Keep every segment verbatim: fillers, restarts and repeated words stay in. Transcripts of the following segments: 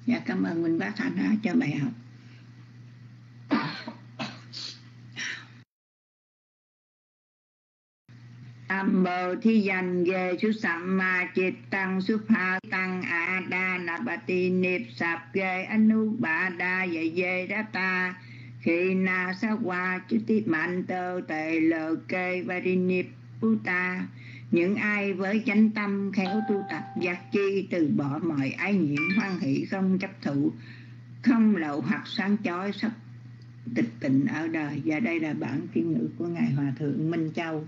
Dạ, cảm ơn Minh Bác Thanh đã cho bài học. Nam mô thi danh ghê chú sạm ma chít tăng xuất ha tăng a đa na bà ti niếp sạp ghê anu bà đa dạy dê đá ta khi na sa qua chú tiếp mạnh tơ tề lờ kê và đi niếp bú ta. Những ai với chánh tâm khéo tu tập giác chi từ bỏ mọi ái nhiễm hoan hỷ không chấp thụ không lậu hoặc sáng chói sắc tịch tịnh ở đời. Và đây là bản phiên ngữ của Ngài Hòa Thượng Minh Châu.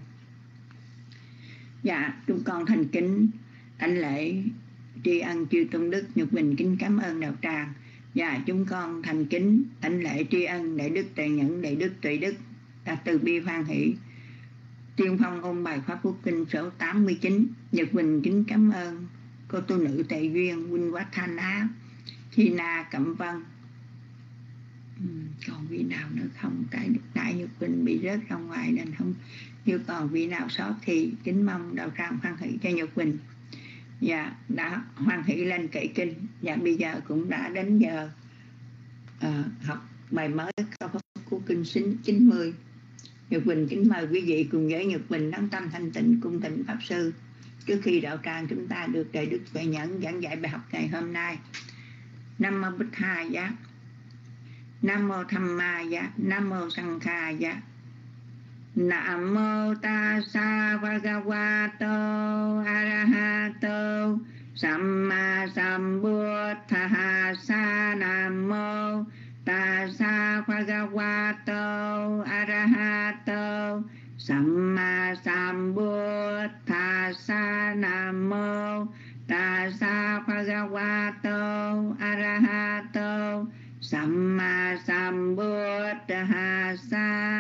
Dạ, chúng con thành kính đảnh lễ tri ân chư tôn đức, nhục bình kính cảm ơn đạo tràng. Dạ, chúng con thành kính đảnh lễ tri ân đại đức Tuệ Nhẫn, đại đức Tuệ Đức đã từ bi hoan hỷ tiên phong ôn bài pháp quốc kinh số tám mươi chín. Nhật bình kính cảm ơn cô tu nữ Tệ Duyên, huynh Quách Thanh Á, Thi Na Cẩm Vân. uhm, còn vị nào nữa không? Cái đại Nhật bình bị rớt ra ngoài nên không. Nếu còn vị nào sót thì kính mong đạo tràng hoan hỷ cho Nhật Bình. Dạ, đã hoan hỷ lên kệ kinh. Dạ, bây giờ cũng đã đến giờ uh, học bài mới câu pháp của kinh chín mươi. Nhật Bình kính mời quý vị cùng với Nhật Bình đấng tâm thanh tịnh cung thỉnh pháp sư trước khi đạo tràng chúng ta được đại đức Tuệ Nhẫn giảng dạy bài học ngày hôm nay. Nam mô Bích Hà Giá, Nam mô Tham Ma Giá, Nam mô Sang Kha Giá. Nam mô Tassa Bhagavato Arahato Samma Sambuddhassa. Nam mô Tassa Bhagavato Arahato Samma Sambuddhassa. Nam mô Tassa Bhagavato Arahato Samma Sambuddhassa.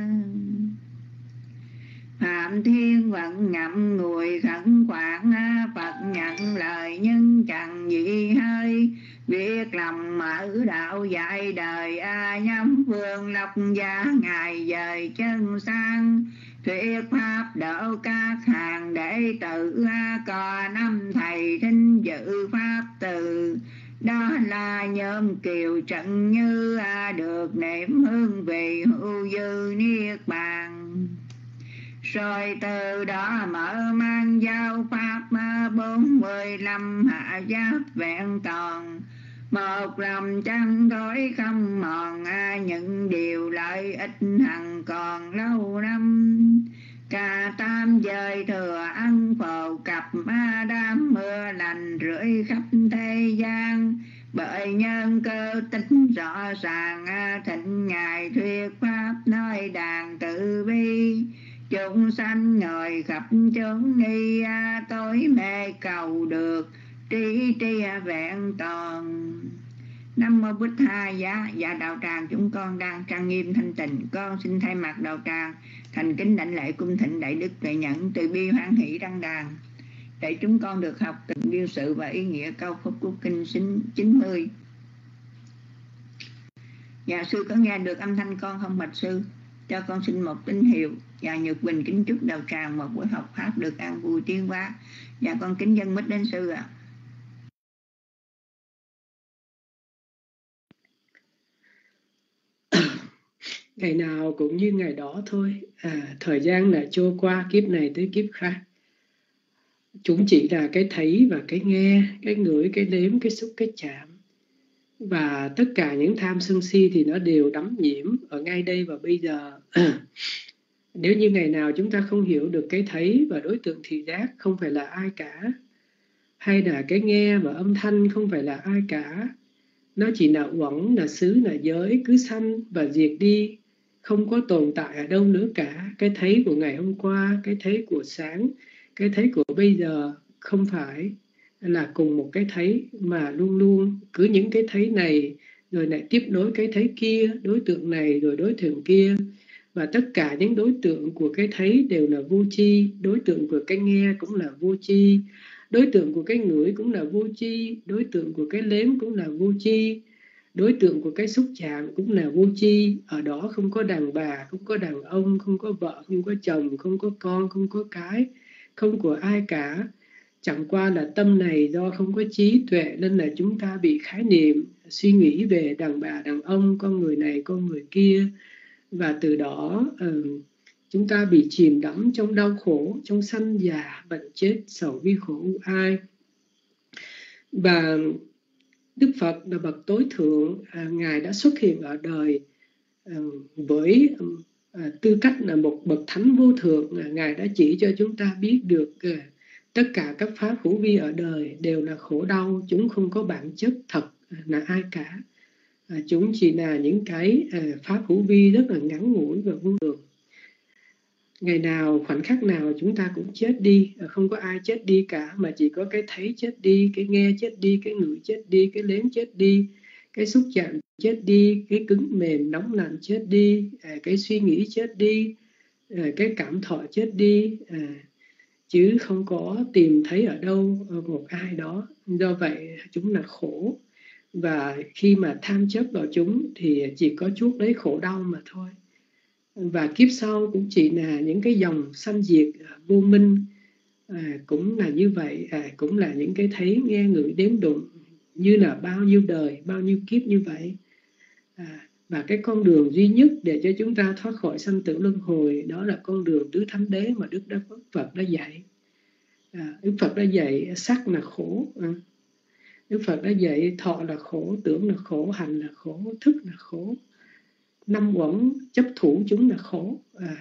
Phạm Thiên vận ngậm ngùi khẩn khoản Phật nhận lời nhưng chẳng gì hơi. Việc lòng mở đạo dạy đời a nhắm phương lộc gia ngài dời chân sang. Thuyết pháp độ các hàng đệ tử có năm thầy thính dự pháp từ. Đó là nhóm kiều trận như được niệm hương vị hữu dư niết bàn. Rồi từ đó mở mang giáo pháp bốn mươi lăm hạ giáp vẹn toàn. Một lòng chẳng đổi không mòn những điều lợi ích hằng còn lâu năm. Cả tam giới thừa ăn phổ cập đám mưa lành rưỡi khắp thế gian. Bởi nhân cơ tính rõ ràng thịnh ngài thuyết pháp nơi đàn tự bi. Chúng sanh ngồi khắp chốn đi tối mê cầu được trí tri vẹn toàn. Nam mô Bích Tha Giá. Dạ, đạo tràng chúng con đang trang nghiêm thanh tịnh. Con xin thay mặt đạo tràng thành kính đảnh lễ cung thịnh đại đức Tuệ Nhẫn từ bi hoan hỷ đăng đàn để chúng con được học từng điều sự và ý nghĩa câu pháp của kinh chín mươi. Dạ, sư có nghe được âm thanh con không bạch sư? Cho con xin một tín hiệu. Dạ, Nhật Bình kính chúc đạo tràng một buổi học pháp được an vui tiến hóa. Dạ, con kính dân mít đến sư ạ. À. Ngày nào cũng như ngày đó thôi. À, thời gian đã trôi qua kiếp này tới kiếp khác. Chúng chỉ là cái thấy và cái nghe, cái ngửi, cái nếm, cái xúc, cái chạm. Và tất cả những tham sân si thì nó đều đắm nhiễm ở ngay đây và bây giờ. À. Nếu như ngày nào chúng ta không hiểu được cái thấy và đối tượng thị giác không phải là ai cả, hay là cái nghe và âm thanh không phải là ai cả, nó chỉ là uẩn, là xứ, là giới, cứ sanh và diệt đi, không có tồn tại ở đâu nữa cả. Cái thấy của ngày hôm qua, cái thấy của sáng, cái thấy của bây giờ không phải là cùng một cái thấy, mà luôn luôn cứ những cái thấy này rồi lại tiếp nối cái thấy kia, đối tượng này rồi đối tượng kia. Và tất cả những đối tượng của cái thấy đều là vô tri, đối tượng của cái nghe cũng là vô tri, đối tượng của cái ngửi cũng là vô tri, đối tượng của cái nếm cũng là vô tri, đối tượng của cái xúc chạm cũng là vô tri. Ở đó không có đàn bà, không có đàn ông, không có vợ, không có chồng, không có con, không có cái, không của ai cả. Chẳng qua là tâm này do không có trí tuệ nên là chúng ta bị khái niệm, suy nghĩ về đàn bà, đàn ông, con người này, con người kia. Và từ đó uh, chúng ta bị chìm đắm trong đau khổ, trong sanh già, bệnh chết, sầu bi khổ u ai. Và Đức Phật là bậc tối thượng, à, Ngài đã xuất hiện ở đời à, với à, tư cách là một bậc thánh vô thượng. à, Ngài đã chỉ cho chúng ta biết được à, tất cả các pháp hữu vi ở đời đều là khổ đau, chúng không có bản chất thật là ai cả. à, Chúng chỉ là những cái à, pháp hữu vi rất là ngắn ngủi và vô thường. Ngày nào, khoảnh khắc nào chúng ta cũng chết đi, không có ai chết đi cả, mà chỉ có cái thấy chết đi, cái nghe chết đi, cái ngửi chết đi, cái nếm chết đi, cái xúc chạm chết đi, cái cứng mềm nóng lạnh chết đi, cái suy nghĩ chết đi, cái cảm thọ chết đi, chứ không có tìm thấy ở đâu một ai đó. Do vậy chúng là khổ, và khi mà tham chấp vào chúng thì chỉ có chuốc lấy khổ đau mà thôi. Và kiếp sau cũng chỉ là những cái dòng sanh diệt vô minh, à, cũng là như vậy, à, cũng là những cái thấy nghe ngửi đếm đụng như là bao nhiêu đời, bao nhiêu kiếp như vậy. à, Và cái con đường duy nhất để cho chúng ta thoát khỏi sanh tử luân hồi, đó là con đường tứ thánh đế mà Đức Đức Phật đã dạy. à, Đức Phật đã dạy sắc là khổ, à, Đức Phật đã dạy thọ là khổ, tưởng là khổ, hành là khổ, thức là khổ, năm uẩn chấp thủ chúng là khổ. à,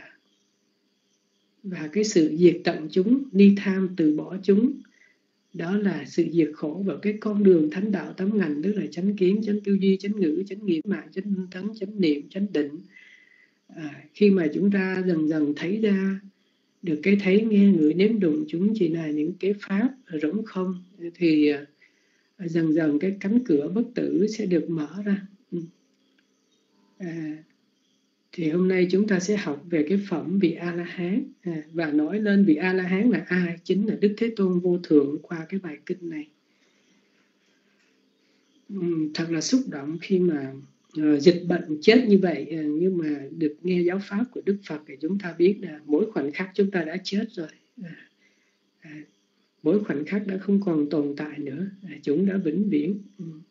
Và cái sự diệt tận chúng, ni tham từ bỏ chúng, đó là sự diệt khổ. Và cái con đường thánh đạo tám ngành, tức là chánh kiến, chánh tư duy, chánh ngữ, chánh nghiệp, mạng, chánh tinh tấn, chánh niệm, chánh định. à, Khi mà chúng ta dần dần thấy ra được cái thấy nghe ngửi nếm đụng chúng chỉ là những cái pháp rỗng không, thì à, dần dần cái cánh cửa bất tử sẽ được mở ra. à, Thì hôm nay chúng ta sẽ học về cái phẩm vị A-la-hán, à, và nói lên vị A-la-hán là ai, chính là Đức Thế Tôn vô thượng qua cái bài kinh này. uhm, Thật là xúc động khi mà uh, dịch bệnh chết như vậy, uh, nhưng mà được nghe giáo pháp của Đức Phật thì chúng ta biết là mỗi khoảnh khắc chúng ta đã chết rồi. à, à, Mỗi khoảnh khắc đã không còn tồn tại nữa, à, chúng đã vĩnh viễn, um,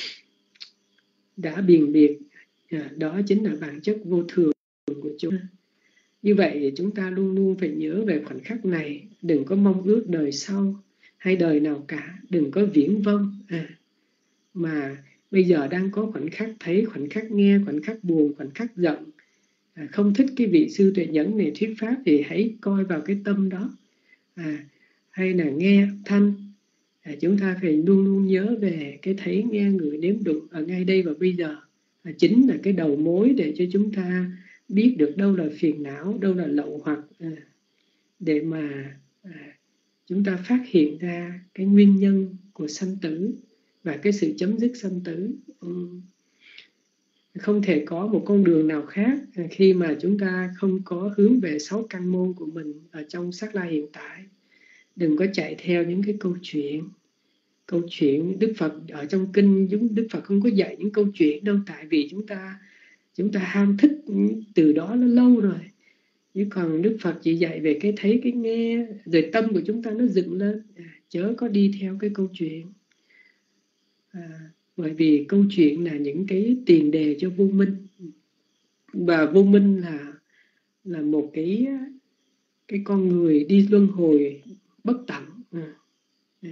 đã biền biệt. à, Đó chính là bản chất vô thường của chúng. Như vậy chúng ta luôn luôn phải nhớ về khoảnh khắc này, đừng có mong ước đời sau hay đời nào cả, đừng có viễn vông, à, mà bây giờ đang có khoảnh khắc thấy, khoảnh khắc nghe, khoảnh khắc buồn, khoảnh khắc giận. à, Không thích cái vị sư tuệ nhẫn này thuyết pháp thì hãy coi vào cái tâm đó, à, hay là nghe thanh. à, Chúng ta phải luôn luôn nhớ về cái thấy nghe ngửi nếm đụng ở ngay đây và bây giờ, à, chính là cái đầu mối để cho chúng ta biết được đâu là phiền não, đâu là lậu hoặc, à, để mà à, chúng ta phát hiện ra cái nguyên nhân của sanh tử và cái sự chấm dứt sanh tử. ừ. Không thể có một con đường nào khác khi mà chúng ta không có hướng về sáu căn môn của mình ở trong sắc la hiện tại. Đừng có chạy theo những cái câu chuyện. Câu chuyện Đức Phật ở trong kinh, Đức Phật không có dạy những câu chuyện đâu, tại vì chúng ta chúng ta ham thích từ đó nó lâu rồi. Chứ còn Đức Phật chỉ dạy về cái thấy, cái nghe, rồi tâm của chúng ta nó dựng lên, à, chớ có đi theo cái câu chuyện. À, bởi vì câu chuyện là những cái tiền đề cho vô minh, và vô minh là là một cái cái con người đi luân hồi bất tận. À, à.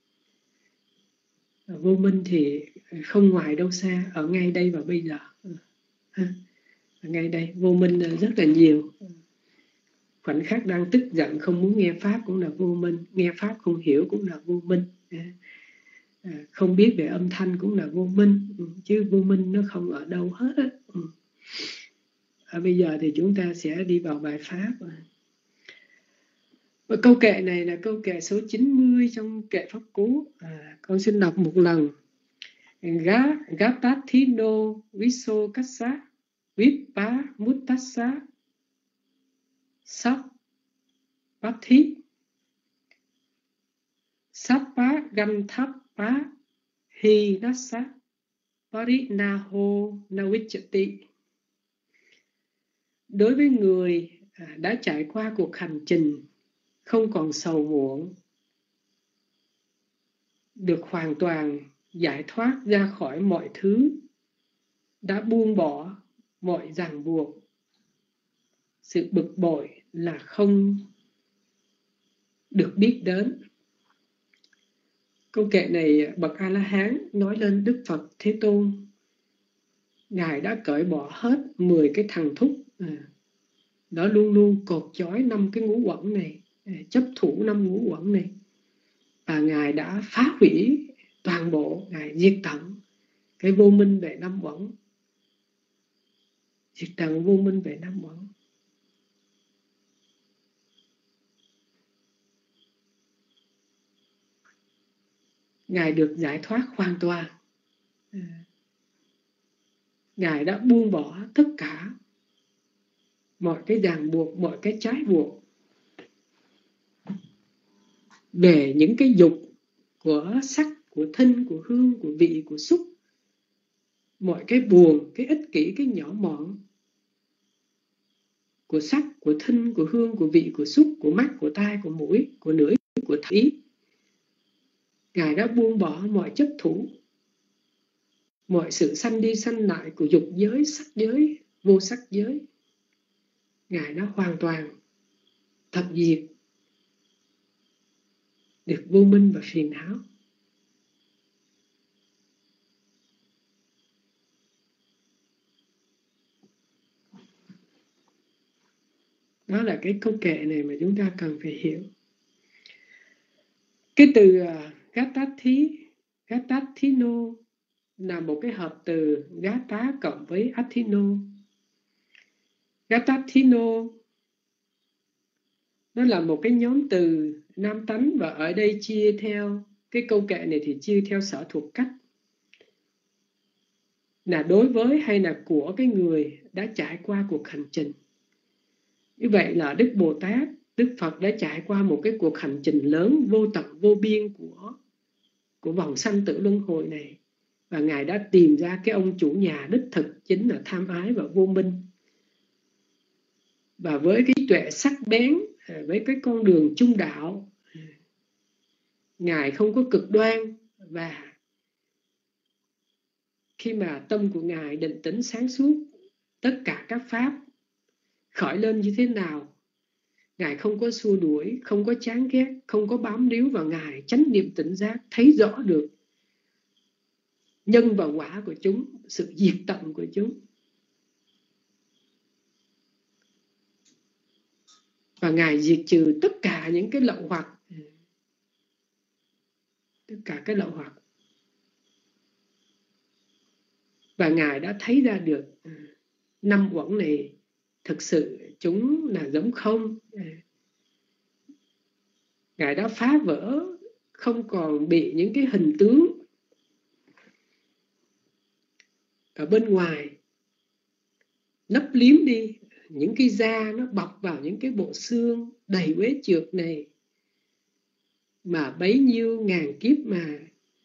Vô minh thì không ngoài đâu xa, ở ngay đây và bây giờ. À, ở ngay đây vô minh rất là nhiều. Khoảnh khắc đang tức giận không muốn nghe pháp cũng là vô minh, nghe pháp không hiểu cũng là vô minh, à, không biết về âm thanh cũng là vô minh, chứ vô minh nó không ở đâu hết á. Ở bây giờ thì chúng ta sẽ đi vào bài pháp. Và câu kệ này là câu kệ số chín mươi trong kệ pháp cú. à, Con xin đọc một lần. Gá Gatathino Viso Kassa Vipa Muttassa Sap Pathi Sappa Ganthappa Hi Nassa Parinaho Navichati. Đối với người đã trải qua cuộc hành trình không còn sầu muộn, được hoàn toàn giải thoát ra khỏi mọi thứ, đã buông bỏ mọi ràng buộc. Sự bực bội là không được biết đến. Câu kệ này bậc A-la-hán nói lên Đức Phật Thế Tôn. Ngài đã cởi bỏ hết mười cái thằng thúc, nó luôn luôn cột chói năm cái ngũ uẩn này, chấp thủ năm ngũ uẩn này, và Ngài đã phá hủy toàn bộ, Ngài diệt tận cái vô minh về năm uẩn, diệt tận vô minh về năm uẩn. Ngài được giải thoát hoàn toàn. Ngài đã buông bỏ tất cả mọi cái ràng buộc, mọi cái trái buộc về những cái dục của sắc, của thinh, của hương, của vị, của xúc, mọi cái buồn, cái ích kỷ, cái nhỏ mọn của sắc, của thinh, của hương, của vị, của xúc, của mắt, của tai, của mũi, của lưỡi, của ý. Ngài đã buông bỏ mọi chấp thủ, mọi sự sanh đi sanh lại của dục giới, sắc giới, vô sắc giới. Ngài đã hoàn toàn tận diệt được vô minh và phiền não. Đó là cái câu kệ này mà chúng ta cần phải hiểu. Cái từ uh, Gatathi, Gatathino là một cái hợp từ Gata cộng với Athino. Gatathino nó là một cái nhóm từ nam tánh, và ở đây chia theo cái câu kệ này thì chia theo sở thuộc cách, là đối với hay là của cái người đã trải qua cuộc hành trình. Như vậy là Đức Bồ Tát, Đức Phật đã trải qua một cái cuộc hành trình lớn, vô tận vô biên của, của vòng sanh tử luân hồi này. Và Ngài đã tìm ra cái ông chủ nhà đích thực, chính là tham ái và vô minh. Và với cái tuệ sắc bén, với cái con đường trung đạo, Ngài không có cực đoan. Và khi mà tâm của Ngài định tĩnh sáng suốt, tất cả các pháp khởi lên như thế nào, Ngài không có xua đuổi, không có chán ghét, không có bám víu vào Ngài, chánh niệm tỉnh giác, thấy rõ được nhân và quả của chúng, sự diệt tận của chúng. Và Ngài diệt trừ tất cả những cái lậu hoặc, tất cả cái lậu hoặc. Và Ngài đã thấy ra được năm uẩn này thực sự chúng là giống không. Ngài đã phá vỡ, không còn bị những cái hình tướng ở bên ngoài lấp liếm đi, những cái da nó bọc vào những cái bộ xương đầy uế trượt này, mà bấy nhiêu ngàn kiếp mà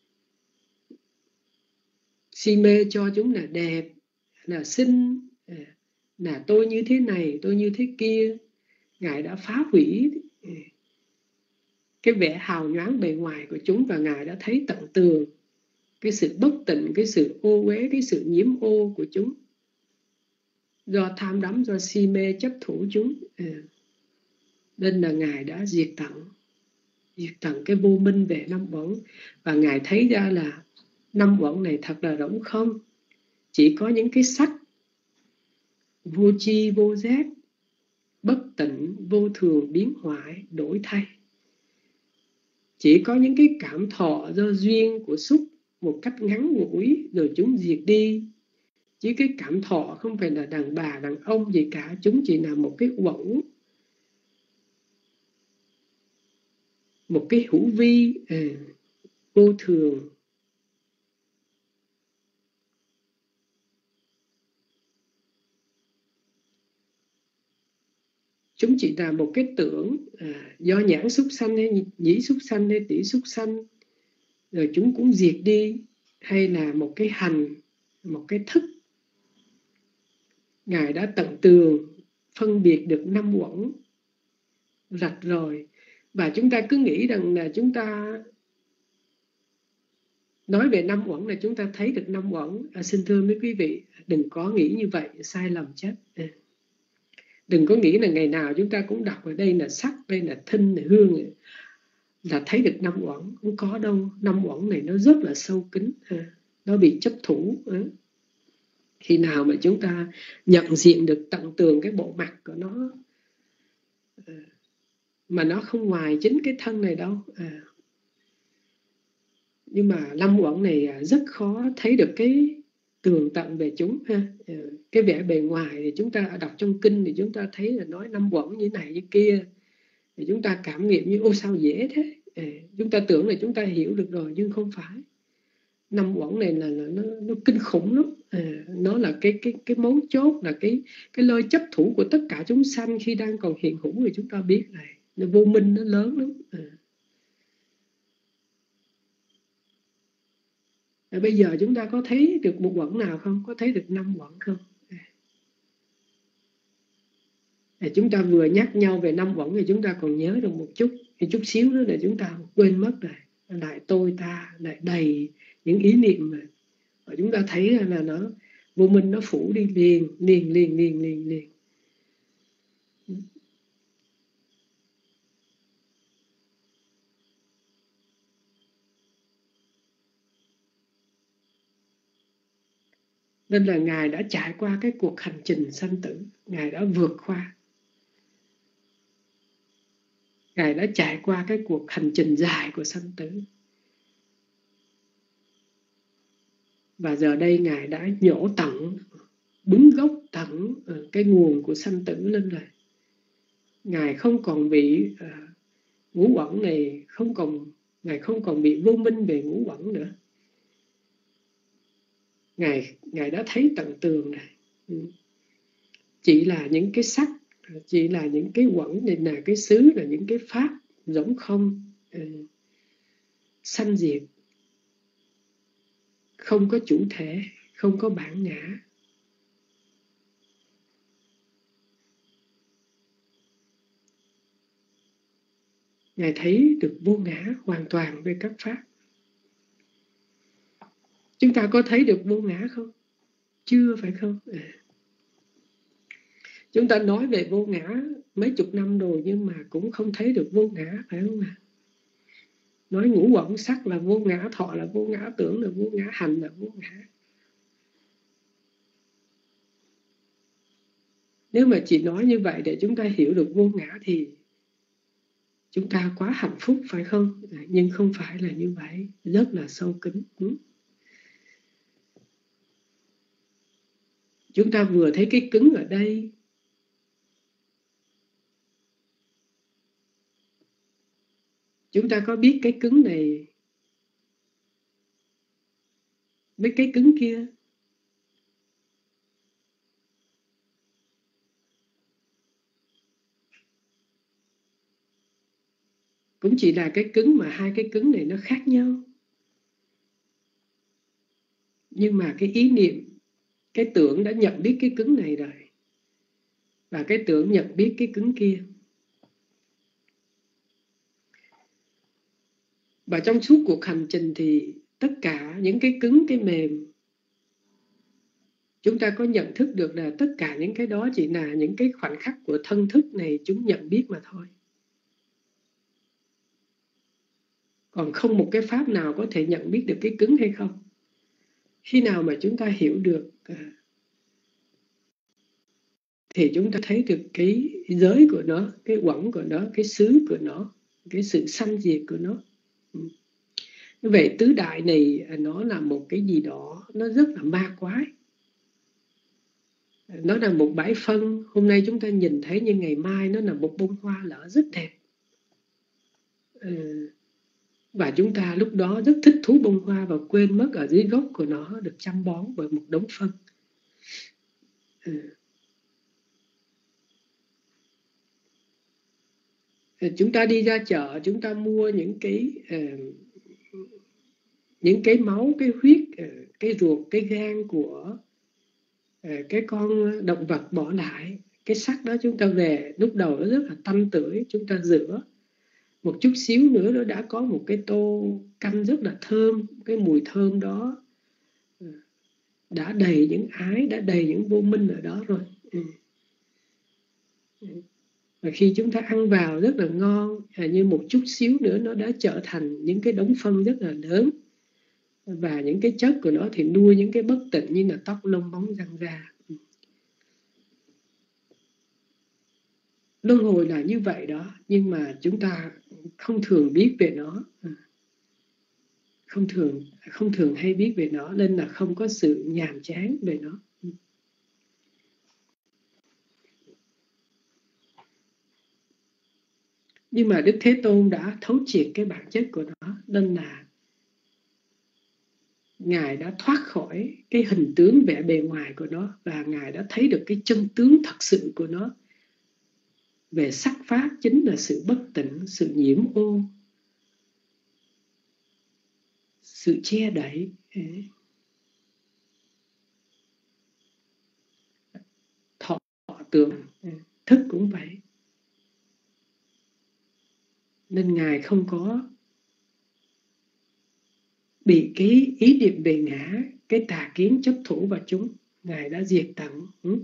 si mê cho chúng là đẹp, là xinh, là tôi như thế này, tôi như thế kia. Ngài đã phá hủy cái vẻ hào nhoáng bề ngoài của chúng, và Ngài đã thấy tận tường cái sự bất tịnh, cái sự ô uế, cái sự nhiễm ô của chúng, do tham đắm, do si mê chấp thủ chúng. Nên là Ngài đã diệt tận, diệt tận cái vô minh về năm uẩn. Và Ngài thấy ra là năm uẩn này thật là rỗng không, chỉ có những cái sắc vô tri vô giác, bất tịnh vô thường biến hoại đổi thay. Chỉ có những cái cảm thọ do duyên của xúc một cách ngắn ngủi rồi chúng diệt đi. Chứ cái cảm thọ không phải là đàn bà, đàn ông gì cả, chúng chỉ là một cái uẩn, một cái hữu vi à, vô thường. Chúng chỉ là một cái tưởng à, do nhãn xúc sanh hay nhĩ xúc sanh hay tỷ xúc sanh, rồi chúng cũng diệt đi. Hay là một cái hành, một cái thức. Ngài đã tận tường phân biệt được năm uẩn rạch rồi. Và chúng ta cứ nghĩ rằng là chúng ta Nói về năm uẩn là chúng ta thấy được năm uẩn. À, xin thưa mấy quý vị, đừng có nghĩ như vậy, sai lầm chết. À. Đừng có nghĩ là ngày nào chúng ta cũng đọc ở đây là sắc, đây là thinh, là hương, là thấy được năm uẩn. Không có đâu. Năm uẩn này nó rất là sâu kín. À. Nó bị chấp thủ. À. Khi nào mà chúng ta nhận diện được tận tường cái bộ mặt của nó, à, mà nó không ngoài chính cái thân này đâu. À. Nhưng mà năm uẩn này rất khó thấy được cái tường tận về chúng ha. Cái vẻ bề ngoài thì chúng ta đọc trong kinh thì chúng ta thấy là nói năm uẩn như này như kia, thì chúng ta cảm nghiệm như ô sao dễ thế. À, chúng ta tưởng là chúng ta hiểu được rồi, nhưng không phải. Năm uẩn này là, là nó, nó kinh khủng lắm. À, nó là cái cái cái mấu chốt, là cái cái lơi chấp thủ của tất cả chúng sanh khi đang còn hiện hữu, thì chúng ta biết này, nó vô minh, nó lớn lắm. À. À, bây giờ chúng ta có thấy được một uẩn nào không? Có thấy được năm uẩn không? À, chúng ta vừa nhắc nhau về năm uẩn thì chúng ta còn nhớ được một chút, thì chút xíu nữa là chúng ta quên mất rồi. Lại tôi ta lại đầy những ý niệm mà và chúng ta thấy là nó vô minh nó phủ đi liền liền liền liền liền liền. Nên là Ngài đã trải qua cái cuộc hành trình sanh tử, Ngài đã vượt qua, Ngài đã trải qua cái cuộc hành trình dài của sanh tử. Và giờ đây Ngài đã nhổ tận, bứng gốc tận cái nguồn của sanh tử lên rồi. Ngài không còn bị uh, ngũ uẩn này, không còn Ngài không còn bị vô minh về ngũ uẩn nữa. Ngài Ngài đã thấy tận tường này. Chỉ là những cái sắc, chỉ là những cái uẩn này, là cái xứ, là những cái pháp giống không, uh, sanh diệt, không có chủ thể, không có bản ngã. Ngài thấy được vô ngã hoàn toàn về các pháp. Chúng ta có thấy được vô ngã không? Chưa, phải không? À. Chúng ta nói về vô ngã mấy chục năm rồi, nhưng mà cũng không thấy được vô ngã, phải không ạ? Nói ngũ uẩn sắc là vô ngã, thọ là vô ngã, tưởng là vô ngã, hành là vô ngã. Nếu mà chỉ nói như vậy để chúng ta hiểu được vô ngã thì chúng ta quá hạnh phúc, phải không? À, nhưng không phải là như vậy, rất là sâu kín. Ừ. Chúng ta vừa thấy cái cứng ở đây, chúng ta có biết cái cứng này với cái cứng kia. Cũng chỉ là cái cứng mà hai cái cứng này nó khác nhau. Nhưng mà cái ý niệm, cái tưởng đã nhận biết cái cứng này rồi, và cái tưởng nhận biết cái cứng kia. Và trong suốt cuộc hành trình thì tất cả những cái cứng, cái mềm, chúng ta có nhận thức được là tất cả những cái đó chỉ là những cái khoảnh khắc của thân thức này chúng nhận biết mà thôi. Còn không một cái pháp nào có thể nhận biết được cái cứng hay không. Khi nào mà chúng ta hiểu được thì chúng ta thấy được cái giới của nó, cái uẩn của nó, cái xứ của nó, cái sự sanh diệt của nó. Vậy tứ đại này nó là một cái gì đó nó rất là ma quái. Nó là một bãi phân. Hôm nay chúng ta nhìn thấy, nhưng ngày mai nó là một bông hoa lỡ rất đẹp. Và chúng ta lúc đó rất thích thú bông hoa và quên mất ở dưới gốc của nó được chăm bón bởi một đống phân. Chúng ta đi ra chợ, chúng ta mua những cái uh, những cái máu, cái huyết, uh, cái ruột, cái gan của uh, cái con động vật bỏ lại. Cái xác đó chúng ta về, lúc đầu nó rất là tanh tưởi, chúng ta rửa một chút xíu nữa nó đã có một cái tô canh rất là thơm. Cái mùi thơm đó đã đầy những ái, đã đầy những vô minh ở đó rồi. Và khi chúng ta ăn vào rất là ngon, như một chút xíu nữa nó đã trở thành những cái đống phân rất là lớn. Và những cái chất của nó thì nuôi những cái bất tịnh như là tóc lông bóng răng ra. Luân hồi là như vậy đó, nhưng mà chúng ta không thường biết về nó, không thường không thường hay biết về nó, nên là không có sự nhàm chán về nó. Nhưng mà Đức Thế Tôn đã thấu triệt cái bản chất của nó, nên là Ngài đã thoát khỏi cái hình tướng vẻ bề ngoài của nó, và Ngài đã thấy được cái chân tướng thật sự của nó. Về sắc pháp chính là sự bất tịnh, sự nhiễm ô, sự che đậy. Thọ tưởng, thức cũng vậy. Nên Ngài không có bị cái ý niệm về ngã, cái tà kiến chấp thủ vào chúng. Ngài đã diệt tận. Ừ.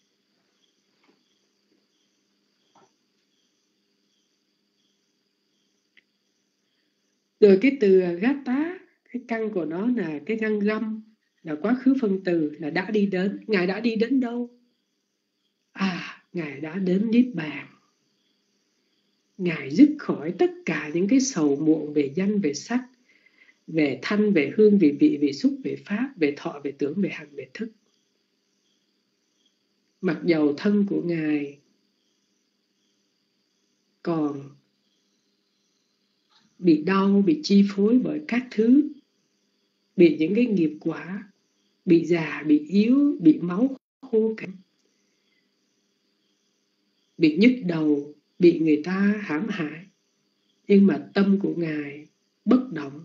Rồi cái từ gata, cái căn của nó là cái căn găm, là quá khứ phân từ, là đã đi đến. Ngài đã đi đến đâu? À, Ngài đã đến Niết Bàn. Ngài dứt khỏi tất cả những cái sầu muộn về danh, về sắc, về thanh, về hương, về vị, về xúc, về pháp, về thọ, về tưởng, về hành, về thức. Mặc dầu thân của Ngài còn bị đau, bị chi phối bởi các thứ, bị những cái nghiệp quả, bị già, bị yếu, bị máu khô cạn, bị nhức đầu, bị người ta hãm hại, nhưng mà tâm của Ngài bất động.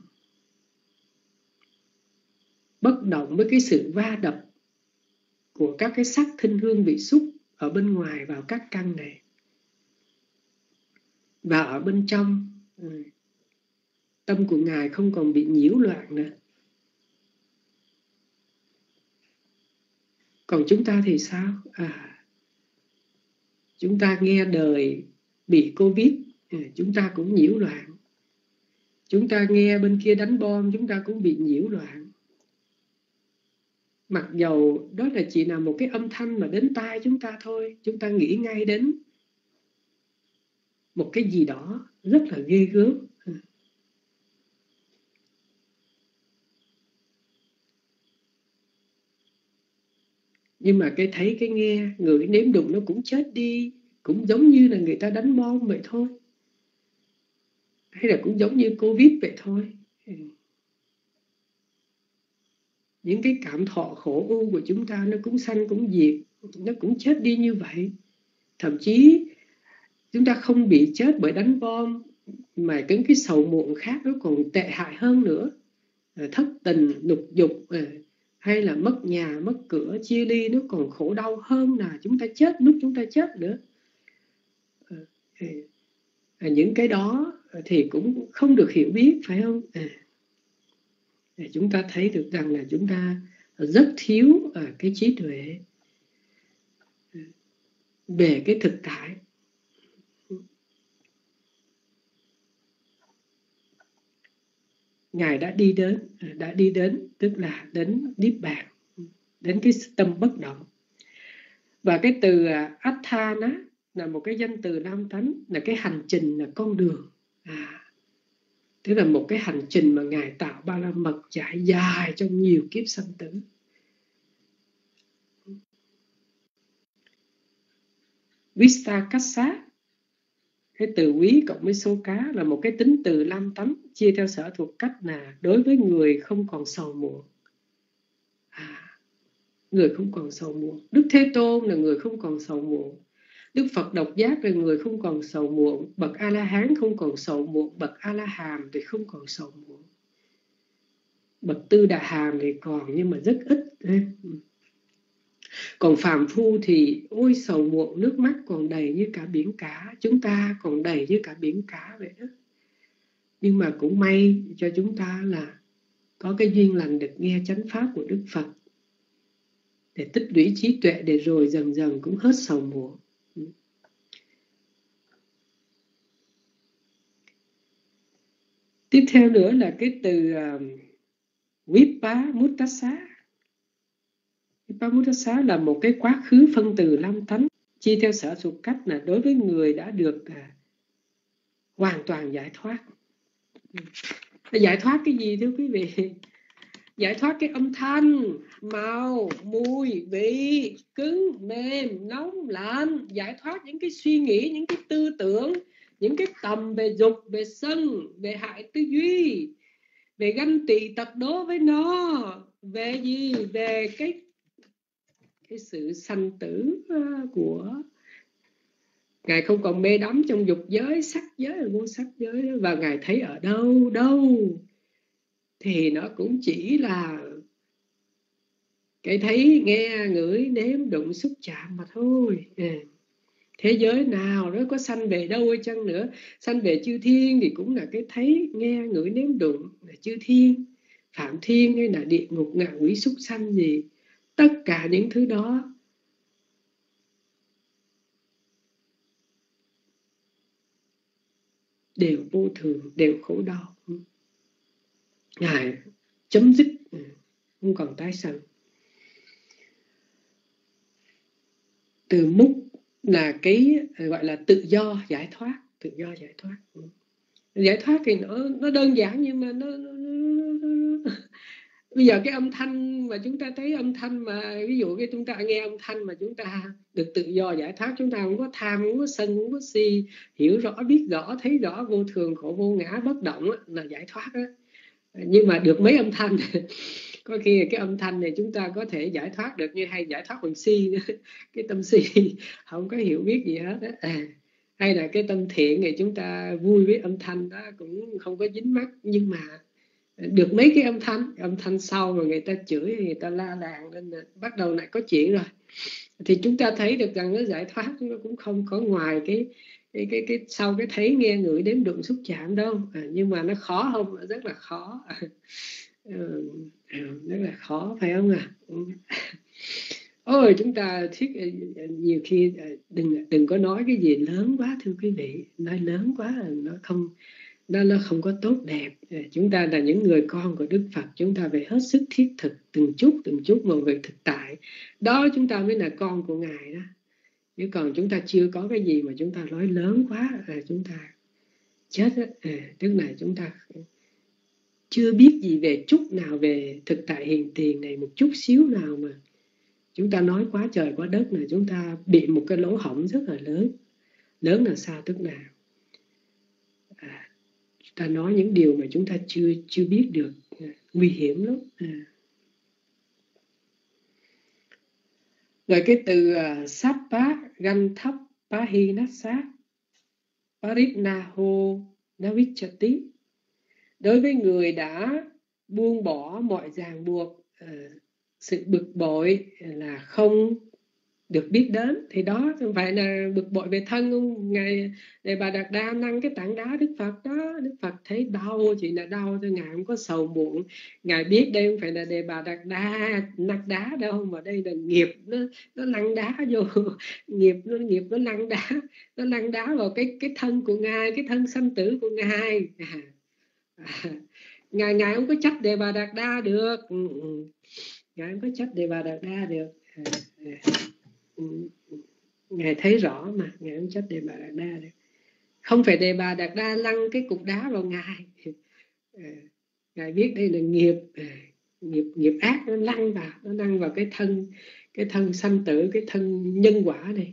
Bất động với cái sự va đập của các cái sắc, thinh, hương, vị, xúc ở bên ngoài vào các căn này. Và ở bên trong, tâm của Ngài không còn bị nhiễu loạn nữa. Còn chúng ta thì sao? À, chúng ta nghe đời bị Covid, chúng ta cũng nhiễu loạn. Chúng ta nghe bên kia đánh bom, chúng ta cũng bị nhiễu loạn. Mặc dầu đó là chỉ là một cái âm thanh mà đến tai chúng ta thôi, chúng ta nghĩ ngay đến một cái gì đó rất là ghê gớm. Nhưng mà cái thấy, cái nghe, ngửi, nếm, đụng nó cũng chết đi. Cũng giống như là người ta đánh bom vậy thôi. Hay là cũng giống như Covid vậy thôi. Những cái cảm thọ khổ ưu của chúng ta nó cũng sanh, cũng diệt, nó cũng chết đi như vậy. Thậm chí chúng ta không bị chết bởi đánh bom, mà cái, cái sầu muộn khác nó còn tệ hại hơn nữa. Thất tình, lục dục, hay là mất nhà, mất cửa, chia ly, nó còn khổ đau hơn là chúng ta chết lúc chúng ta chết nữa. Những cái đó thì cũng không được hiểu biết, phải không? Để chúng ta thấy được rằng là chúng ta rất thiếu cái trí tuệ về cái thực tại. Ngài đã đi đến, đã đi đến tức là đến Niết Bàn, đến cái tâm bất động. Và cái từ Atthana là một cái danh từ nam tánh, là cái hành trình, là con đường. À, tức là một cái hành trình mà Ngài tạo ba la mật trải dài trong nhiều kiếp sanh tử. Vistakassa, cái từ quý cộng với số cá là một cái tính từ lam tánh, chia theo sở thuộc cách là đối với người không còn sầu muộn. À, người không còn sầu muộn. Đức Thế Tôn là người không còn sầu muộn. Đức Phật Độc Giác là người không còn sầu muộn. Bậc A-la-hán không còn sầu muộn. Bậc A-la-hàm thì không còn sầu muộn. Bậc Tư Đà Hàm thì còn, nhưng mà rất ít. Còn phàm phu thì ôi sầu muộn, nước mắt còn đầy như cả biển cả. Chúng ta còn đầy như cả biển cả vậy đó. Nhưng mà cũng may cho chúng ta là có cái duyên lành được nghe chánh pháp của Đức Phật, để tích lũy trí tuệ, để rồi dần dần cũng hết sầu muộn. Tiếp theo nữa là cái từ uh, Vippamuttasa. Vippamuttasa là một cái quá khứ phân từ năm tánh, chia theo sở thuộc cách là đối với người đã được uh, hoàn toàn giải thoát. Giải thoát cái gì thưa quý vị? Giải thoát cái âm thanh, màu, mùi, vị, cứng, mềm, nóng, lạnh. Giải thoát những cái suy nghĩ, những cái tư tưởng, những cái tầm về dục, về sân, về hại tư duy, về ganh tị tật đố với nó, về gì? Về cái cái sự sanh tử của Ngài không còn mê đắm trong dục giới, sắc giới, vô sắc giới đó. Và Ngài thấy ở đâu đâu thì nó cũng chỉ là cái thấy, nghe, ngửi, nếm, đụng, xúc, chạm mà thôi. À, thế giới nào đó có sanh về đâu hay chăng nữa, sanh về chư thiên thì cũng là cái thấy, nghe, ngửi, nếm, đụng là chư thiên, phạm thiên hay là địa ngục, ngạ quỷ, súc sanh gì. Tất cả những thứ đó đều vô thường, đều khổ đau. Ngài chấm dứt, không còn tái sanh. Từ múc là cái gọi là tự do giải thoát, tự do giải thoát. Giải thoát thì nó nó đơn giản, nhưng mà nó, nó, nó, nó bây giờ cái âm thanh mà chúng ta thấy âm thanh mà ví dụ cái chúng ta nghe âm thanh mà chúng ta được tự do giải thoát, chúng ta không có tham, không có sân, không có si, hiểu rõ, biết rõ, thấy rõ vô thường, khổ vô ngã, bất động đó, là giải thoát đó. Nhưng mà được mấy âm thanh có khi cái âm thanh này chúng ta có thể giải thoát được, như hay giải thoát bằng si nữa. Cái tâm si không có hiểu biết gì hết đó. À, hay là cái tâm thiện thì chúng ta vui với âm thanh đó, cũng không có dính mắc. Nhưng mà được mấy cái âm thanh âm thanh sau mà người ta chửi, người ta la làng nên là bắt đầu lại có chuyện rồi. Thì chúng ta thấy được rằng nó giải thoát nó cũng không có ngoài cái cái cái cái sau cái thấy, nghe, ngửi, đếm, đụng, xúc, chạm đâu. À, nhưng mà nó khó không? Rất là khó. Ừ, rất là khó, phải không ạ? À? Ôi, chúng ta thiết nhiều khi đừng đừng có nói cái gì lớn quá thưa quý vị. Nói lớn quá là nó không nó nó không có tốt đẹp. Chúng ta là những người con của Đức Phật, chúng ta phải hết sức thiết thực từng chút từng chút một việc thực tại. Đó chúng ta mới là con của Ngài đó. Chứ còn chúng ta chưa có cái gì mà chúng ta nói lớn quá là chúng ta chết đó. À, tức là chúng ta chưa biết gì về chút nào về thực tại hiện tiền này, một chút xíu nào mà chúng ta nói quá trời quá đất, là chúng ta bị một cái lỗ hổng rất là lớn. Lớn là sao? Tức là à, chúng ta nói những điều mà chúng ta chưa chưa biết được, à, nguy hiểm lắm. À. Rồi cái từ uh, Sappa Ganthap Pahinassa Parinaho Navichati, đối với người đã buông bỏ mọi ràng buộc, uh, sự bực bội là không được biết đến, thì đó không phải là bực bội về thân không? Ngài Đề Bà Đạt Đa nâng cái tảng đá Đức Phật đó, Đức Phật thấy đau, chỉ là đau thôi, Ngài không có sầu muộn. Ngài biết đây không phải là Đề Bà Đạt Đa nặng đá đâu, mà đây là nghiệp nó nó lăn đá vô nghiệp nó nghiệp nó lăn đá nó lăn đá vào cái cái thân của Ngài, cái thân sanh tử của Ngài. À, à, ngài ngài không có trách Đề Bà Đạt Đa được. Ừ, ừ. Ngài không có trách Đề Bà Đạt Đa được. À, à. Ngài thấy rõ mà, Ngài không trách Đề Bà Đạt Đa được. Không phải Đề Bà Đạt Đa lăn cái cục đá vào Ngài. À, Ngài biết đây là nghiệp, à, nghiệp nghiệp ác nó lăn vào, nó lăn vào cái thân cái thân sanh tử, cái thân nhân quả này.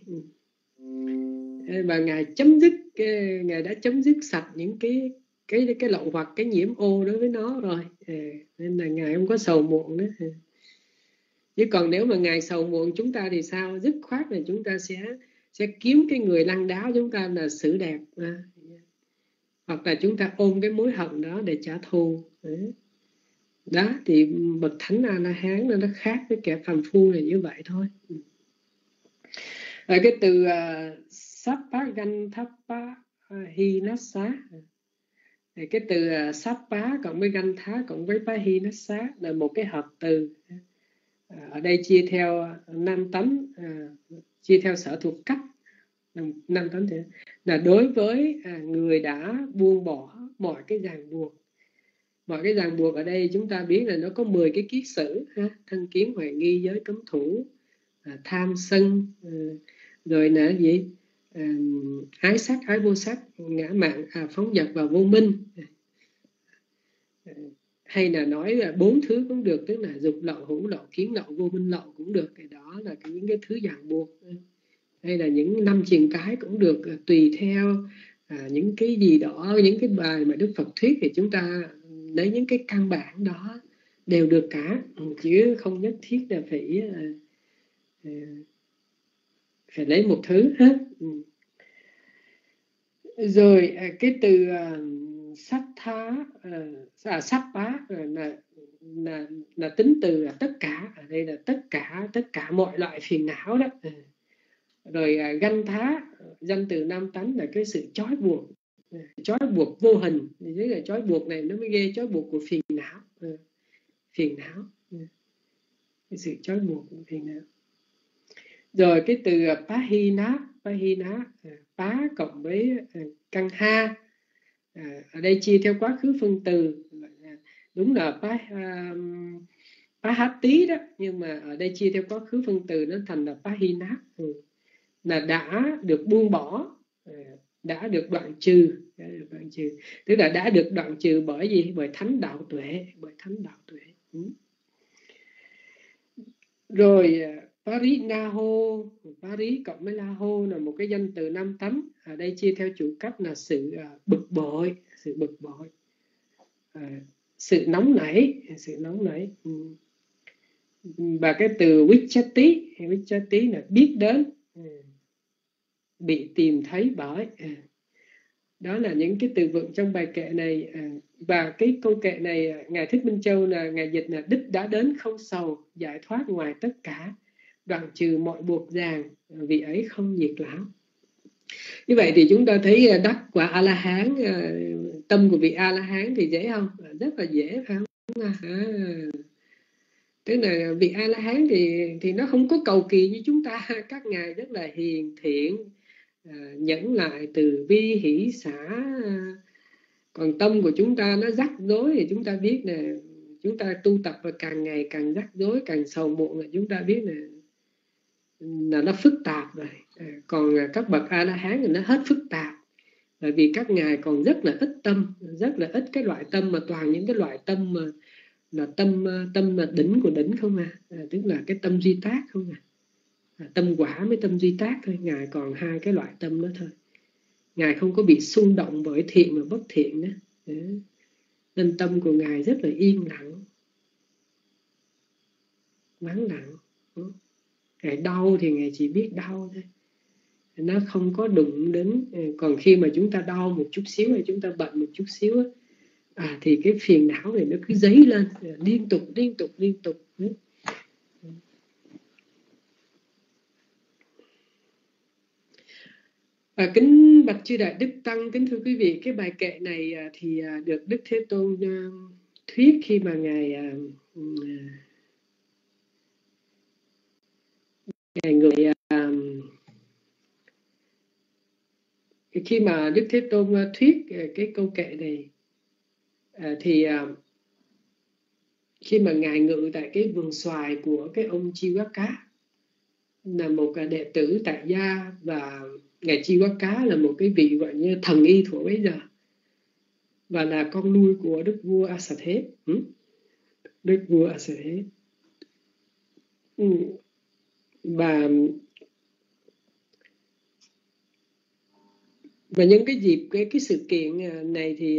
Và Ngài chấm dứt cái, Ngài đã chấm dứt sạch những cái cái cái lậu hoặc cái nhiễm ô đối với nó rồi. À, nên là Ngài không có sầu muộn nữa. À. Chứ còn nếu mà Ngài sầu muộn chúng ta thì sao? Dứt khoát là chúng ta sẽ sẽ kiếm cái người lăn đá chúng ta là xử đẹp, à, hoặc là chúng ta ôm cái mối hận đó để trả thù. Đấy. Đó thì bậc thánh A La Hán nó khác với kẻ phàm phu là như vậy thôi. Rồi cái từ uh, Sappagantappa Hinassa, thì cái từ uh, Sappa cộng với Gantha cộng với Pahinassa là một cái hợp từ. Uh, ở đây chia theo năm tánh, uh, chia theo sở thuộc cách năm tánh thế, là đối với uh, người đã buông bỏ mọi cái ràng buộc. Mọi cái ràng buộc ở đây chúng ta biết là nó có mười cái kiết sử ha: thân kiến, huệ nghi, giới cấm thủ, à, tham sân, à, rồi là gì, à, ái sắc, ái vô sắc, ngã mạn, à, phóng dật và vô minh. À, hay là nói là bốn thứ cũng được, tức là dục lậu, hữu lậu, kiến lậu, vô minh lậu cũng được. Cái đó là cái, những cái thứ ràng buộc. Hay là những năm triền cái cũng được, tùy theo à, những cái gì đó, những cái bài mà Đức Phật thuyết thì chúng ta lấy những cái căn bản đó đều được cả, chứ không nhất thiết là phải phải lấy một thứ hết. Rồi cái từ sát thá, à, sát bá là, là là tính từ là tất cả. Ở đây là tất cả tất cả mọi loại phiền não đó. Rồi ganh thá, danh từ nam tánh là cái sự trói buộc, trói buộc vô hình. Thế là trói buộc này nó mới ghê, trói buộc của phiền não, phiền não, cái sự trói buộc của phiền não. Rồi cái từ Pahina, Pahina, Pá cộng với căn ha, à, ở đây chia theo quá khứ phân từ, đúng là Pá, um, Pahati đó, nhưng mà ở đây chia theo quá khứ phân từ nó thành là Pahina, ừ. là đã được buông bỏ, đã được đoạn trừ, đã được đoạn trừ, tức là đã được đoạn trừ bởi gì? Bởi thánh đạo tuệ, bởi thánh đạo tuệ. Ừ. Rồi Parinaho, Pari cộng với Laho là một cái danh từ năm tánh. Ở đây chia theo chủ cách là sự bực bội, sự bực bội, à, sự nóng nảy, sự nóng nảy. Ừ. Và cái từ Vichati, Vichati là biết đến, bị tìm thấy bởi. Đó là những cái từ vựng trong bài kệ này. Và cái câu kệ này Ngài Thích Minh Châu là Ngài dịch là đích đã đến không sầu, giải thoát ngoài tất cả, đoạn trừ mọi buộc ràng, vì ấy không nhiệt lão. Như vậy thì chúng ta thấy đắc quả A-la-hán, tâm của vị A-la-hán thì dễ không? Rất là dễ, phải không? À, tức là vị A-la-hán thì thì nó không có cầu kỳ như chúng ta. Các ngài rất là hiền thiện, à, nhẫn lại, từ bi, hỷ xả. Còn tâm của chúng ta nó rắc rối thì chúng ta biết là chúng ta tu tập và càng ngày càng rắc rối, càng sầu muộn là chúng ta biết là là nó phức tạp rồi. À, còn các bậc A-la-hán thì nó hết phức tạp, bởi vì các ngài còn rất là ít tâm, rất là ít cái loại tâm, mà toàn những cái loại tâm mà là tâm tâm là đỉnh của đỉnh không à, à tức là cái tâm duy tác không à. À, tâm quả với tâm duy tác thôi. Ngài còn hai cái loại tâm đó thôi. Ngài không có bị xung động bởi thiện và bất thiện đó. Đấy. Nên tâm của Ngài rất là yên lặng, vắng lặng. Ngài đau thì Ngài chỉ biết đau thôi, nó không có đụng đến. Còn khi mà chúng ta đau một chút xíu hay chúng ta bận một chút xíu à, thì cái phiền não này nó cứ dấy lên liên tục liên tục liên tục. À, kính bạch chư đại đức tăng, kính thưa quý vị, cái bài kệ này thì được Đức Thế Tôn thuyết khi mà ngài ngài người khi mà Đức Thế Tôn thuyết cái câu kệ này thì khi mà ngài ngự tại cái vườn xoài của cái ông Chi Quá Cá, là một đệ tử tại gia, và ngài Chi Quá Cá là một cái vị gọi như thần y thuở bấy giờ, và là con nuôi của đức vua A Xà Thế. ừ? Đức vua A Xà Thế. ừ. và và những cái dịp cái cái sự kiện này thì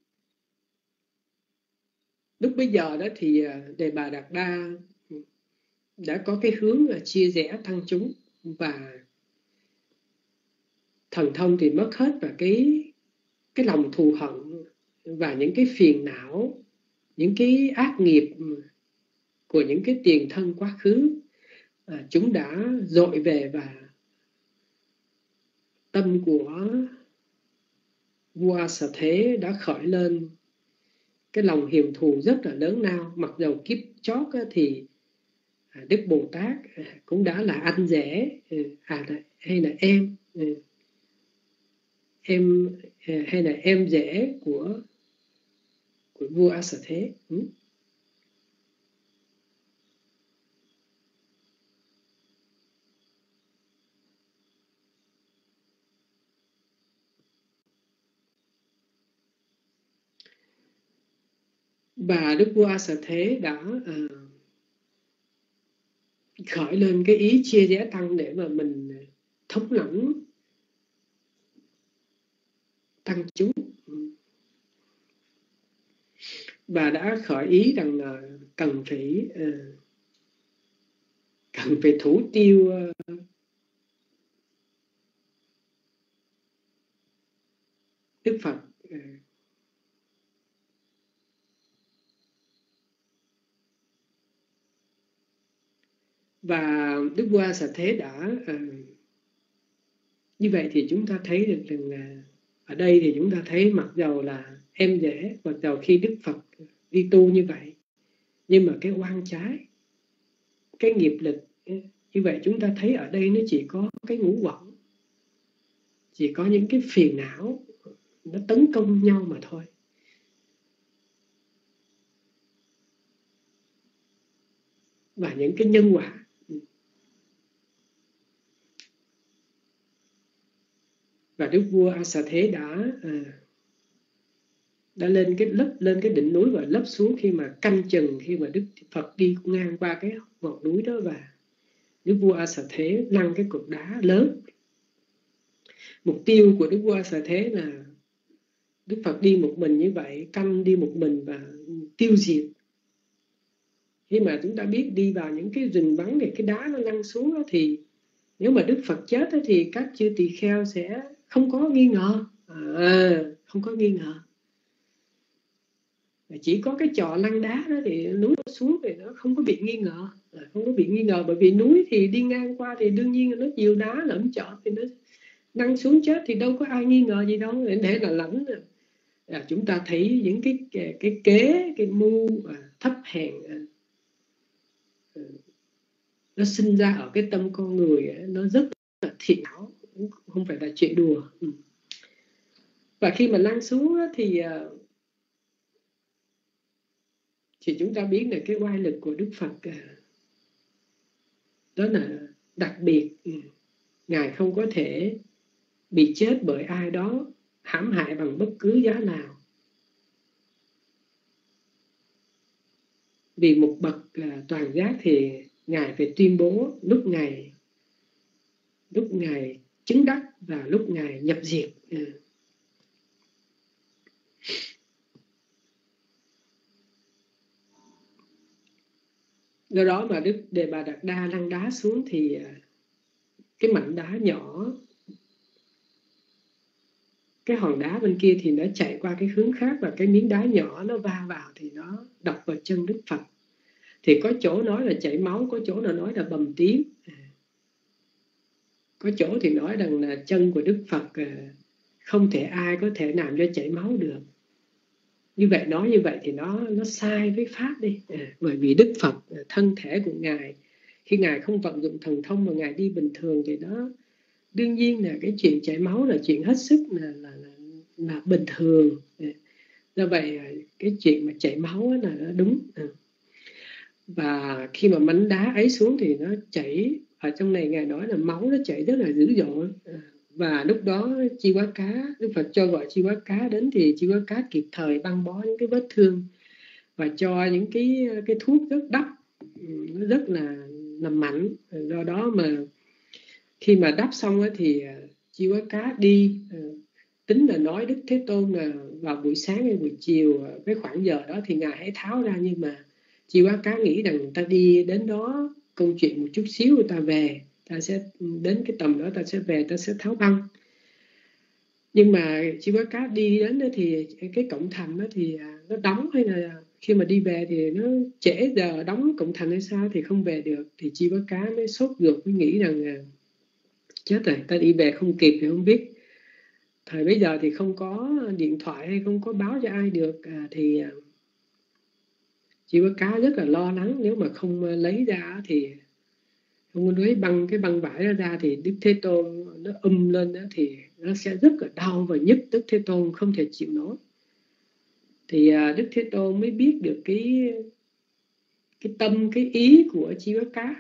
lúc bây giờ đó thì Đề Bà Đạt Đa đã có cái hướng là chia rẽ tăng chúng, và thần thông thì mất hết, và cái cái lòng thù hận và những cái phiền não những cái ác nghiệp của những cái tiền thân quá khứ, à, chúng đã dội về, và tâm của vua Sở Thế đã khởi lên cái lòng hiềm thù rất là lớn lao. Mặc dầu kiếp chót thì Đức Bồ Tát cũng đã là anh rể à, hay là em em hay là em rể của của vua A Sở Thế. Ừ. Và Đức vua A Sở Thế đã uh, khởi lên cái ý chia rẽ tăng để mà mình thống lĩnh tăng chúng, và đã khởi ý rằng là cần phải uh, cần phải thủ tiêu uh, Đức Phật. Uh, và Đức vua A Sở Thế đã uh, như vậy thì chúng ta thấy được rằng là ở đây thì chúng ta thấy mặc dầu là em rể, mặc dầu khi Đức Phật đi tu như vậy, nhưng mà cái oan trái, cái nghiệp lực, như vậy chúng ta thấy ở đây nó chỉ có cái ngũ uẩn, chỉ có những cái phiền não nó tấn công nhau mà thôi. Và những cái nhân quả. Và Đức vua A Xà Thế đã à, đã lên cái lấp lên cái đỉnh núi và lấp xuống khi mà canh chừng, khi mà Đức Phật đi ngang qua cái ngọn núi đó, và Đức vua A Xà Thế lăn cái cục đá lớn. Mục tiêu của Đức vua A Xà Thế là Đức Phật đi một mình như vậy, canh đi một mình và tiêu diệt. Khi mà chúng ta biết đi vào những cái rừng vắng này, cái đá nó lăn xuống đó, thì nếu mà Đức Phật chết đó, thì các chư tỳ kheo sẽ không có nghi ngờ, à, không có nghi ngờ. Chỉ có cái trò lăn đá đó thì núi nó xuống thì nó không có bị nghi ngờ, à, không có bị nghi ngờ, bởi vì núi thì đi ngang qua thì đương nhiên nó nhiều đá lẫn trọ thì nó lăn xuống chết thì đâu có ai nghi ngờ gì đâu, để là lãnh. À, chúng ta thấy những cái cái, cái kế, cái mưu à, thấp hèn à, nó sinh ra ở cái tâm con người ấy, nó rất là thiện ảo, không phải là chuyện đùa. Ừ. Và khi mà lăn xuống thì thì chúng ta biết là cái oai lực của Đức Phật đó là đặc biệt. Ngài không có thể bị chết bởi ai đó hãm hại bằng bất cứ giá nào, vì một bậc toàn giác thì Ngài phải tuyên bố lúc Ngài lúc Ngài chứng đắc và lúc Ngài nhập diệt. Do đó mà Đức Đề Bà Đạt Đa lăn đá xuống thì cái mảnh đá nhỏ, cái hòn đá bên kia thì nó chạy qua cái hướng khác, và cái miếng đá nhỏ nó va vào thì nó đập vào chân Đức Phật. Thì có chỗ nói là chảy máu, có chỗ nào nói là bầm tím, có chỗ thì nói rằng là chân của Đức Phật không thể ai có thể làm cho chảy máu được. Như vậy, nói như vậy thì nó nó sai với pháp đi. À, bởi vì Đức Phật, thân thể của Ngài, khi Ngài không vận dụng thần thông mà Ngài đi bình thường thì nó đương nhiên là cái chuyện chảy máu là chuyện hết sức là là, là, là bình thường. À, do vậy cái chuyện mà chảy máu là nó đúng. À. Và khi mà mảnh đá ấy xuống thì nó chảy, ở trong này Ngài nói là máu nó chảy rất là dữ dội. À, và lúc đó Chi Quá Cá, Đức Phật cho gọi Chi Quá Cá đến, thì Chi Quá Cá kịp thời băng bó những cái vết thương và cho những cái cái thuốc rất đắp, nó rất là là mạnh. Do đó mà khi mà đắp xong ấy, thì Chi Quá Cá đi, tính là nói Đức Thế Tôn là vào buổi sáng hay buổi chiều, cái khoảng giờ đó thì Ngài hãy tháo ra, nhưng mà Chi Quá Cá nghĩ rằng ta đi đến đó công chuyện một chút xíu người ta về, ta sẽ đến cái tầm đó ta sẽ về, ta sẽ tháo băng. Nhưng mà Chi Quá Cá đi đến đó thì cái cổng thành đó thì nó đóng, hay là khi mà đi về thì nó trễ giờ đóng cổng thành hay sao thì không về được, thì Chi Bá Cá mới sốt ruột, mới nghĩ rằng à, chết rồi, ta đi về không kịp thì không biết. Thời bây giờ thì không có điện thoại hay không có báo cho ai được, à, thì à, Chi Bá Cá rất là lo lắng, nếu mà không lấy ra thì không lấy băng cái băng vải đó ra thì Đức Thế Tôn nó um lên đó thì nó sẽ rất là đau và nhức, Đức Thế Tôn không thể chịu nổi. Thì à, Đức Thế Tôn mới biết được cái cái tâm, cái ý của Chi Bá Cá,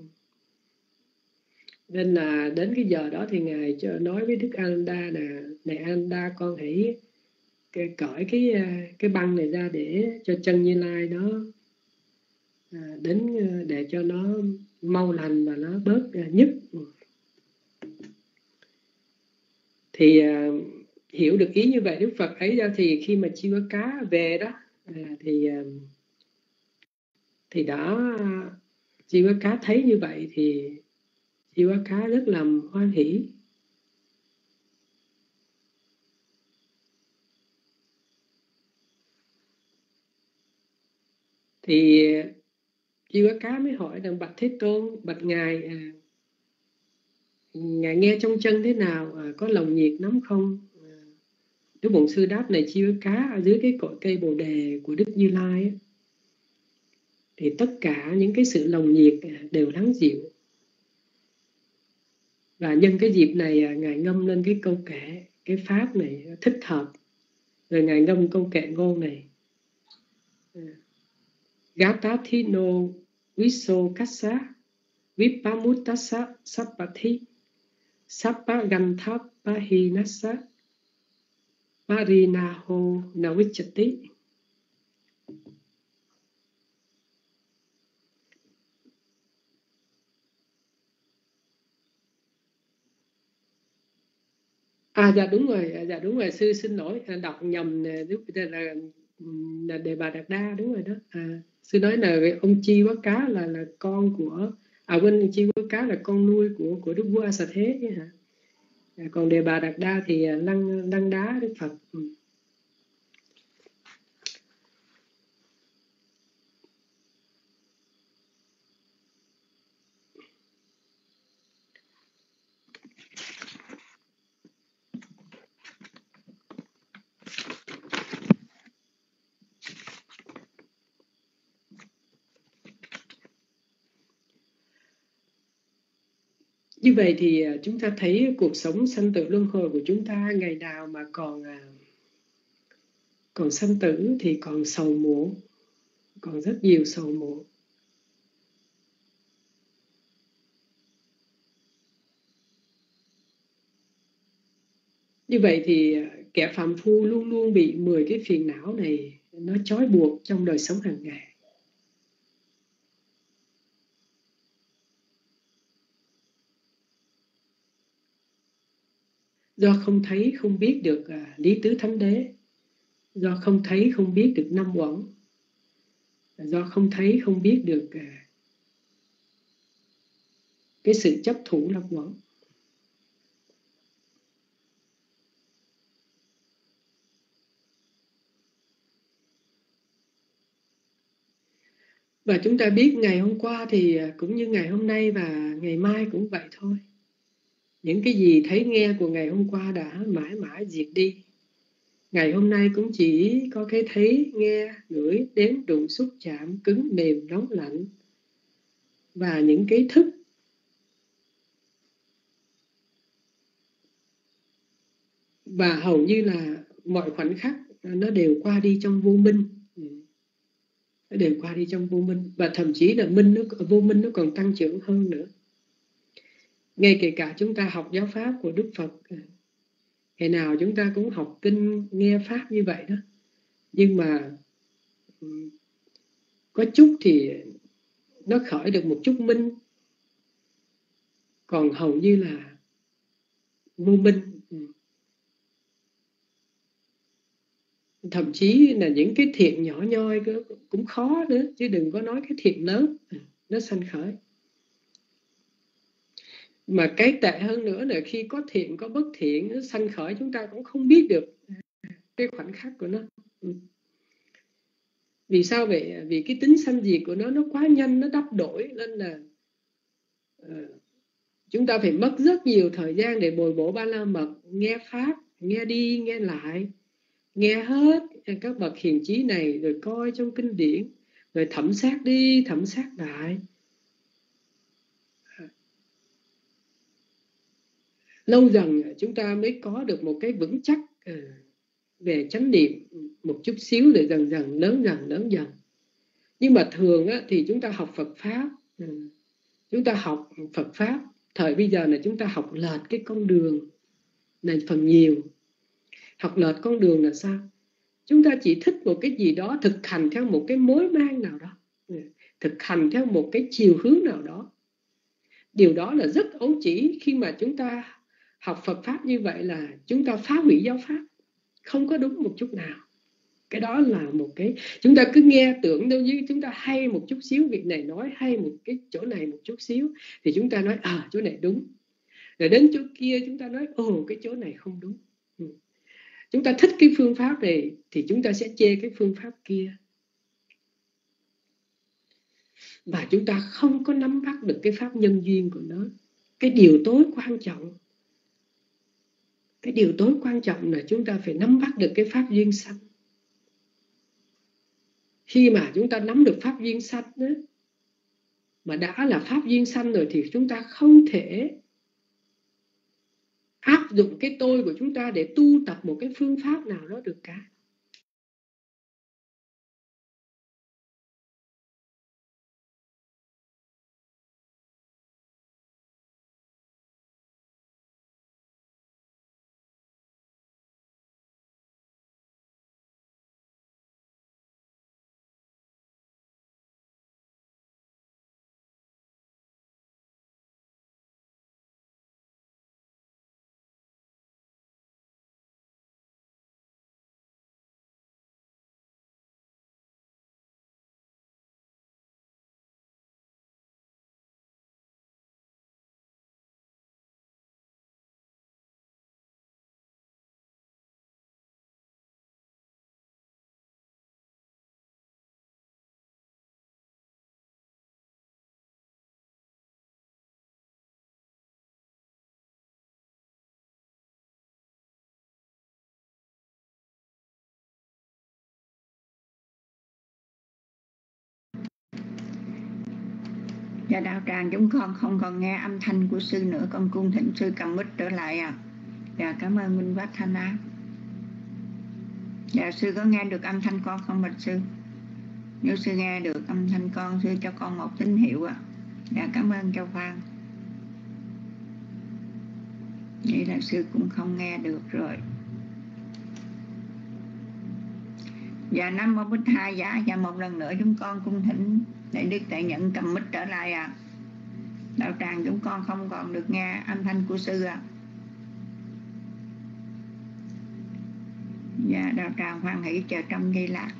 nên là đến cái giờ đó thì ngài cho nói với Đức Ananda là này Ananda, con hãy cởi cái cái băng này ra để cho chân Như Lai nó à, đến để cho nó mau lành và nó bớt à, nhức. Thì à, hiểu được ý như vậy, Đức Phật ấy ra thì khi mà Chi Bá Cá về đó à, thì à, thì đã Chi Bá Cá thấy như vậy thì Chi Bá Cá rất là hoan hỷ. Thì Chi Bá Cá mới hỏi rằng bạch Thế Tôn, bạch ngài à, ngài nghe trong chân thế nào, à, có lòng nhiệt lắm không? À, Đức Bổn Sư đáp này Chi Bá Cá, ở dưới cái cội cây Bồ Đề của Đức Như Lai ấy, thì tất cả những cái sự lòng nhiệt đều lắng dịu. Và nhân cái dịp này à, ngài ngâm lên cái câu kệ, cái pháp này thích hợp, rồi ngài ngâm câu kệ ngôn này: Gata thino viso kassa vipamutasa sappati sappa gantha pahinasa parinaho navichati. À dạ đúng rồi, à, dạ đúng rồi, sư xin lỗi, à, đọc nhầm nè, là, là Đề Bà Đạt Đa, đúng rồi đó. À, sư nói là ông Chi Bá Cá là là con của, à quên, Chi Bá Cá là con nuôi của của Đức Vua A Xà Thế chứ hả? À, còn Đề Bà Đạt Đa thì lăng lăng đá Đức Phật. Ừ. Như vậy thì chúng ta thấy cuộc sống sanh tử luân hồi của chúng ta, ngày nào mà còn còn sanh tử thì còn sầu muộn, còn rất nhiều sầu muộn. Như vậy thì kẻ phàm phu luôn luôn bị mười cái phiền não này nó trói buộc trong đời sống hàng ngày. Do không thấy không biết được à, lý tứ thánh đế, do không thấy không biết được năm uẩn, do không thấy không biết được à, cái sự chấp thủ năm uẩn. Và chúng ta biết ngày hôm qua thì cũng như ngày hôm nay và ngày mai cũng vậy thôi. Những cái gì thấy nghe của ngày hôm qua đã mãi mãi diệt đi. Ngày hôm nay cũng chỉ có cái thấy, nghe, ngửi, đếm, đụng, xúc, chạm, cứng, mềm, nóng, lạnh và những cái thức. Và hầu như là mọi khoảnh khắc nó đều qua đi trong vô minh. Nó đều qua đi trong vô minh. Và thậm chí là minh nó, vô minh nó còn tăng trưởng hơn nữa. Ngay kể cả chúng ta học giáo pháp của Đức Phật, ngày nào chúng ta cũng học kinh, nghe pháp như vậy đó. Nhưng mà có chút thì nó khởi được một chút minh, còn hầu như là vô minh. Thậm chí là những cái thiện nhỏ nhoi cũng khó nữa, chứ đừng có nói cái thiện lớn nó sanh khởi. Mà cái tệ hơn nữa là khi có thiện có bất thiện nó sanh khởi, chúng ta cũng không biết được cái khoảnh khắc của nó. Vì sao vậy? Vì cái tính sanh diệt của nó nó quá nhanh, nó đắp đổi, nên là uh, chúng ta phải mất rất nhiều thời gian để bồi bổ Ba La Mật, nghe pháp, nghe đi nghe lại, nghe hết các bậc hiền trí này, rồi coi trong kinh điển, rồi thẩm sát đi thẩm sát lại. Lâu dần chúng ta mới có được một cái vững chắc về chánh niệm một chút xíu, rồi dần dần lớn dần lớn dần. Nhưng mà thường á, thì chúng ta học Phật pháp, chúng ta học Phật pháp thời bây giờ là chúng ta học lệch cái con đường này phần nhiều. Học lệch con đường là sao? Chúng ta chỉ thích một cái gì đó, thực hành theo một cái mối mang nào đó, thực hành theo một cái chiều hướng nào đó. Điều đó là rất ấu trĩ. Khi mà chúng ta học Phật pháp như vậy là chúng ta phá hủy giáo pháp, không có đúng một chút nào. Cái đó là một cái chúng ta cứ nghe tưởng đâu như chúng ta hay một chút xíu, việc này nói hay một cái chỗ này một chút xíu thì chúng ta nói à chỗ này đúng, rồi đến chỗ kia chúng ta nói ồ cái chỗ này không đúng. Ừ. Chúng ta thích cái phương pháp này thì chúng ta sẽ chê cái phương pháp kia, và chúng ta không có nắm bắt được cái pháp nhân duyên của nó. Cái điều tối quan trọng cái điều tối quan trọng là chúng ta phải nắm bắt được cái pháp duyên sanh. Khi mà chúng ta nắm được pháp duyên sanh đó, mà đã là pháp duyên sanh rồi, thì chúng ta không thể áp dụng cái tôi của chúng ta để tu tập một cái phương pháp nào đó được cả. Dạ đạo tràng chúng con không còn nghe âm thanh của sư nữa, con cung thỉnh sư cầm mic trở lại ạ. À. Dạ cảm ơn Minh Bát Thanh Á. Dạ sư có nghe được âm thanh con không bạch sư? Nếu sư nghe được âm thanh con, sư cho con một tín hiệu ạ. À. Dạ cảm ơn Châu Phan. Vậy là sư cũng không nghe được rồi. Dạ Nam Mô Bích Hai dạ. Dạ một lần nữa chúng con cung thỉnh để Đức Đại Nhận cầm mic trở lại ạ. À. Đạo tràng chúng con không còn được nghe âm thanh của sư ạ. À. Dạ đạo tràng hoan hỷ chờ trong giây lát.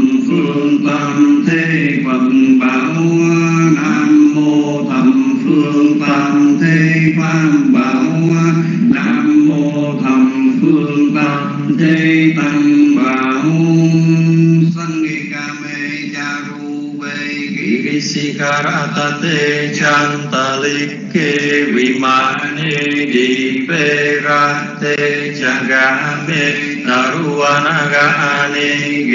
phương tam thế Phật bảo. Nam mô thập phương tam thế Pháp bảo. Nam mô thập phương tam thế Tăng bảo. Sangikame charuve Girisikaratate chantalike vimane diperate chagame taruanagane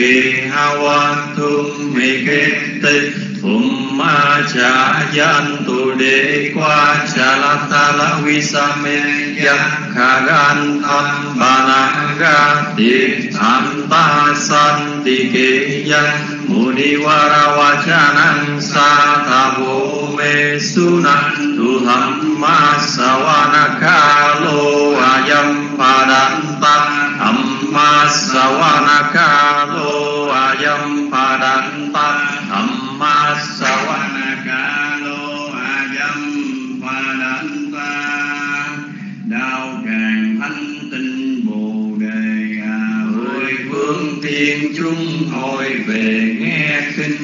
gehawatum megete Phumma cha yantu de qua cha la ta la visame yakhagan tham banaga ti tham ta san ti ke yan muniwara vachanan sa tha vô me sunan tu hamma sawana kalo ayam padanta amma sawana kalo ayam padanta amma sawana kalo ayam padanta. Đạo tràng thanh tinh bồ đề ơi phương thiên chúng hồi về nghe kinh.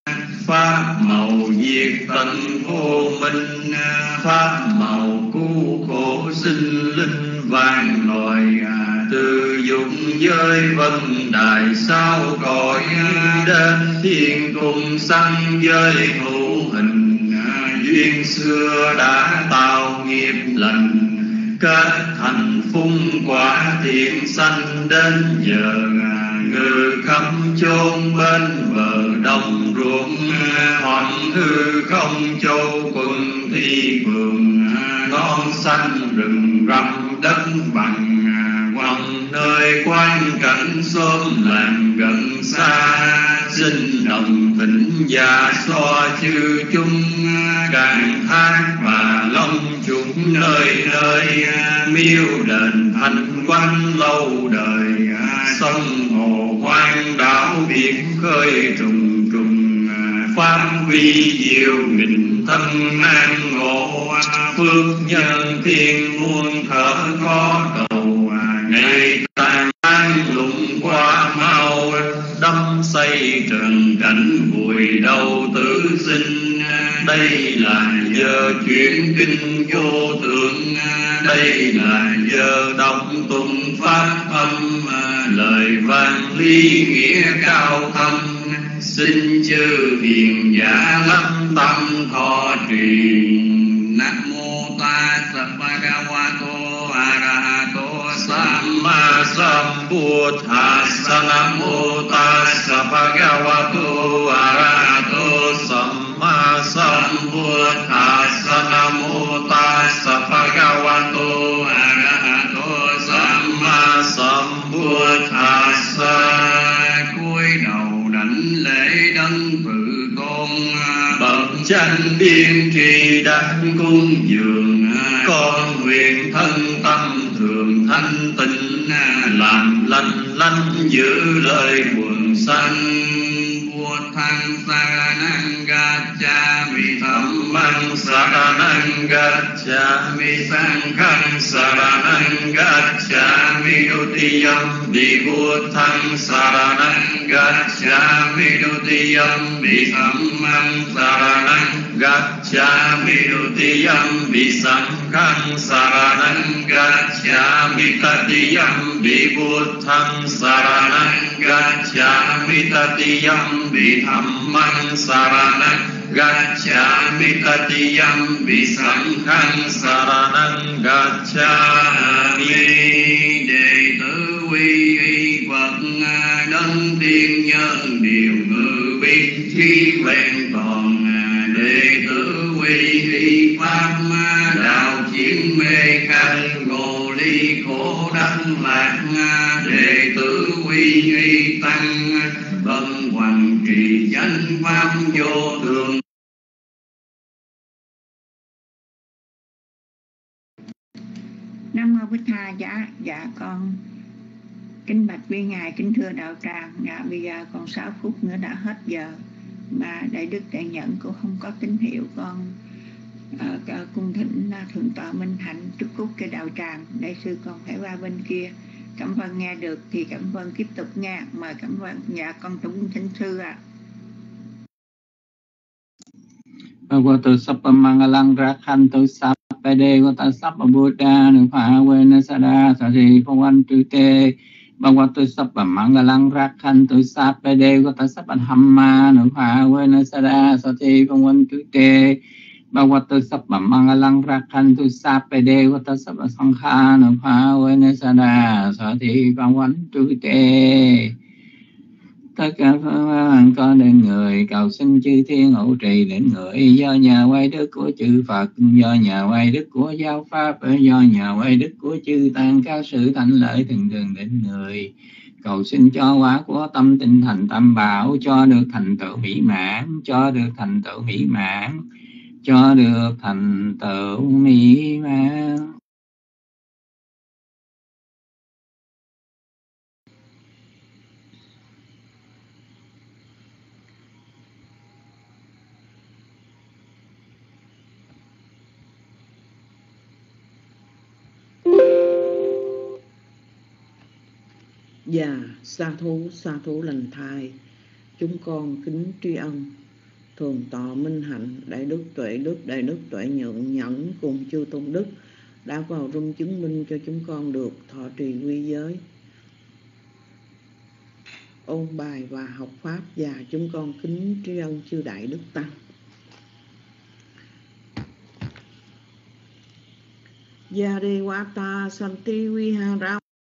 Pháp màu diệt tận vô minh, pháp màu cứu khổ sinh linh vạn loài. Từ dụng giới vân đài sao cõi đến thiên cung sanh giới hữu hình. Duyên xưa đã tạo nghiệp lành, kết thành phung quả thiện sanh đến giờ. Ngự khắp chốn bên bờ đồng ruộng, hoặc hư không châu quần thi vườn. Ngon xanh rừng rậm đất bằng, hoặc nơi quan cảnh xóm làng gần xa. Xin đồng thỉnh và so chư chúng, càng thác và long chúng nơi nơi. Miêu đền thành quanh lâu đời, sông hồ hoang đảo biển khơi trùng trùng. Pháp vi diệu nghìn thân nan ngộ, phước nhân thiên muôn thở có cầu. Ngày tàn an lụng qua mau, đâm xây trần cảnh vùi đầu tử sinh. Đây là giờ chuyển kinh vô thượng, đây là giờ đọc tụng pháp âm. Lời vang ly nghĩa cao thâm, xin chư hiền giả lâm tâm thọ truyền. Nam mô Tassa Bhagavato Arahato Samma Sambuddhassa. Nam mô Tassa Bhagavato Arahato Samma Sambuddhassa. Nam mô Tassa Bhagavato Arahato Samma Sambuddhassa. Cúi đầu đảnh lễ đấng Tự Tôn, bậc chánh biên tri đảnh cúng dường. Con nguyện thân tâm thường thanh tịnh, làm lành lánh giữ lời quần sanh. Buddhaṃ saranang gacchāmi, Dhammang saranang gacchāmi, Saṅghang saranang gacchāmi. Dutiyampi Buddhaṃ saranang gacchāmi, Dutiyampi Dhammang saranang gacchāmi, Dutiyampi Saṅghang saranang gacchāmi. Tatiyampi Buddhaṃ saranang gacchāmi, Tatiyampi Dhammang saranang gacchāmi, Tatiyampi Saṅghang saranang gacchāmi. Đệ tử quy y Phật đấng tiên nhân điều ngự bi trí vẹn toàn. Đệ tử quy y Pháp đạo chiến mê khai, ngộ ly khổ đắng lạc. Đệ tử quy y Tăng vân hoằng trì chánh pháp vô thường. Nam mô Bích Tha. Dạ, dạ con kính bạch quý ngài, kính thưa đạo tràng. Dạ, bây giờ còn sáu phút nữa đã hết giờ mà đại đức đại nhận cũng không có tín hiệu. Con uh, cung thỉnh uh, thượng tọa Minh Hạnh trúc phúc cái đạo tràng. Đại sư con phải qua bên kia Cảm ơn nghe được thì cảm ơn tiếp tục nghe. Mời cảm ơn. Dạ con Tùng Thánh Sư ạ. Bhagavato Sappa Mangalang Rakhantu Sappa Devata Sappa Buddha Nupha Vena Sada Sari Bhavantu Te Bhagavato Sappa Mangalang Rakhantu Sappa Devata Sappa Dhamma Nupha Vena Sada Sari Bhavantu Te Bhagavato Sappa Mangalang Rakhantu Sappa Devata Sappa Sankha Nupha Vena Sada Sari Bhavantu Te. Tất cả pháp an có đến người, cầu xin chư thiên hộ trì đến người, do nhà quay đức của chư Phật, do nhà quay đức của giáo pháp, do nhà quay đức của chư tăng, các sự thánh lợi thường thường đến người. Cầu xin cho quả của tâm tinh thành tam bảo, cho được thành tựu mỹ mãn, cho được thành tựu mỹ mãn, cho được thành tựu mỹ mãn. Dạ, sa thú, sa thú lành thai, chúng con kính tri ân thường tọa minh hạnh, đại đức tuệ đức, đại đức tuệ nhượng nhẫn cùng chư tôn đức đã vào rung chứng minh cho chúng con được thọ trì quy giới, ôn bài và học pháp. Và chúng con kính tri ân chư đại đức tăng. Gia đề Wata Santi Vihara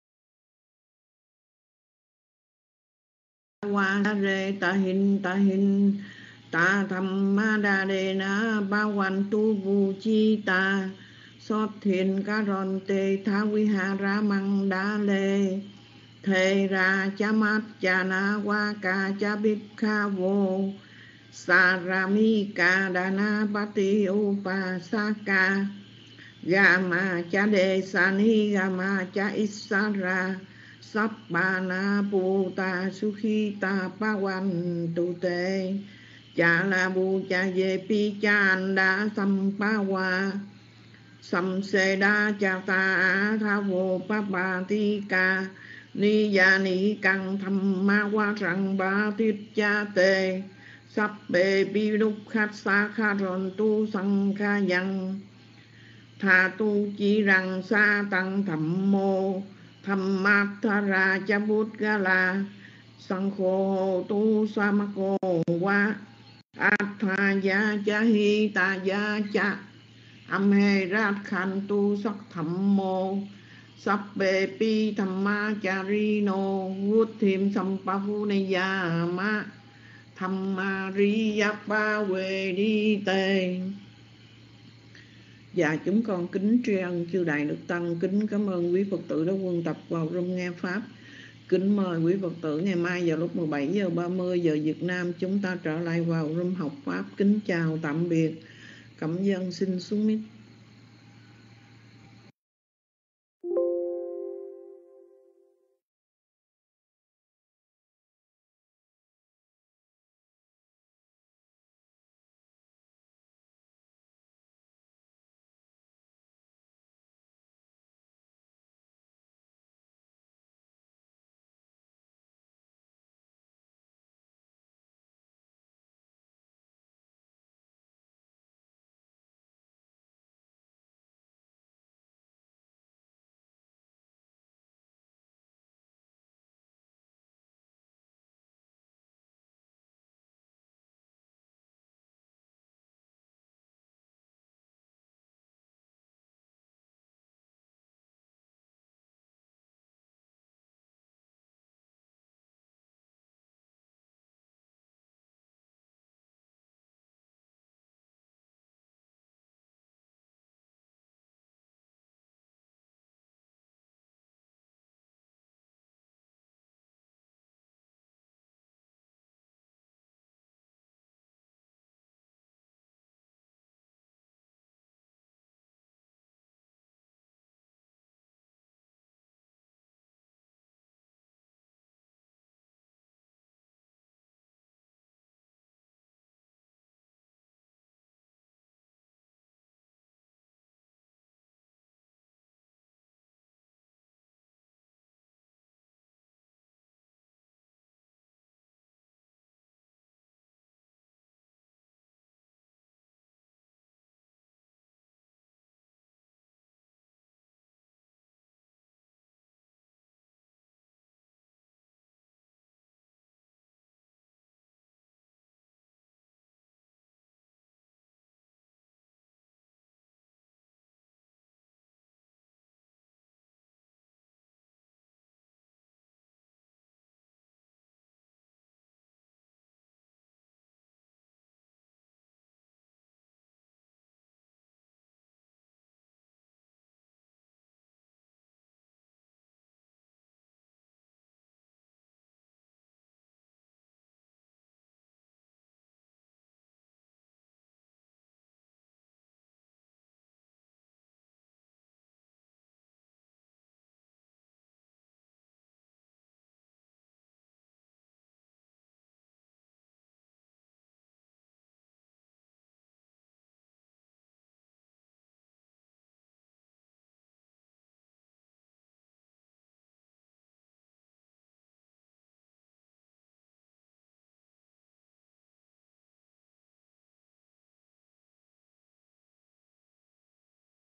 Wa re ta hin ta hin ta tham ma đa đề na ba quan tu vu chi ta sót thiền ca ron tê tha vi ha ra măng đa lê thề ra cha mát cha na wa ca cha bích kha vô sa ra mi ca đa na ba ti upa sa ca ga ma cha đề sa ni ga ma cha isara Sappana Puta Sukhita Pawan Tute Cha La Bu Cha Ye Pi Cha Anda Sampawa Samseda Cha Ta Tha Vô Papatika Ni Ya Ni Căng Tham Ma Wa Răng Ba Tiết Cha Tê Sappe Pi Đúc Khát Sa Kha Ron Tu Sang Kha Yang Tha Tu Chi Răng Sa Tăng Thẩm Mô Tham mát tha ra cha bút ga la sang khô tu sa ma cô wa atha ya cha hi ta ya cha am he rat khan tu sắc thẩm mô sắp bê pi tham ma cha ri no vút thêm sampa phu ne ya ma tham ma ri ya pa we đi tê. Dạ chúng con kính tri ân chư đại đức tăng, kính cảm ơn quý Phật tử đã quân tập vào room nghe pháp. Kính mời quý Phật tử ngày mai vào lúc mười bảy giờ ba mươi giờ Việt Nam chúng ta trở lại vào room học pháp. Kính chào tạm biệt. Cảm ơn xin xuống mic.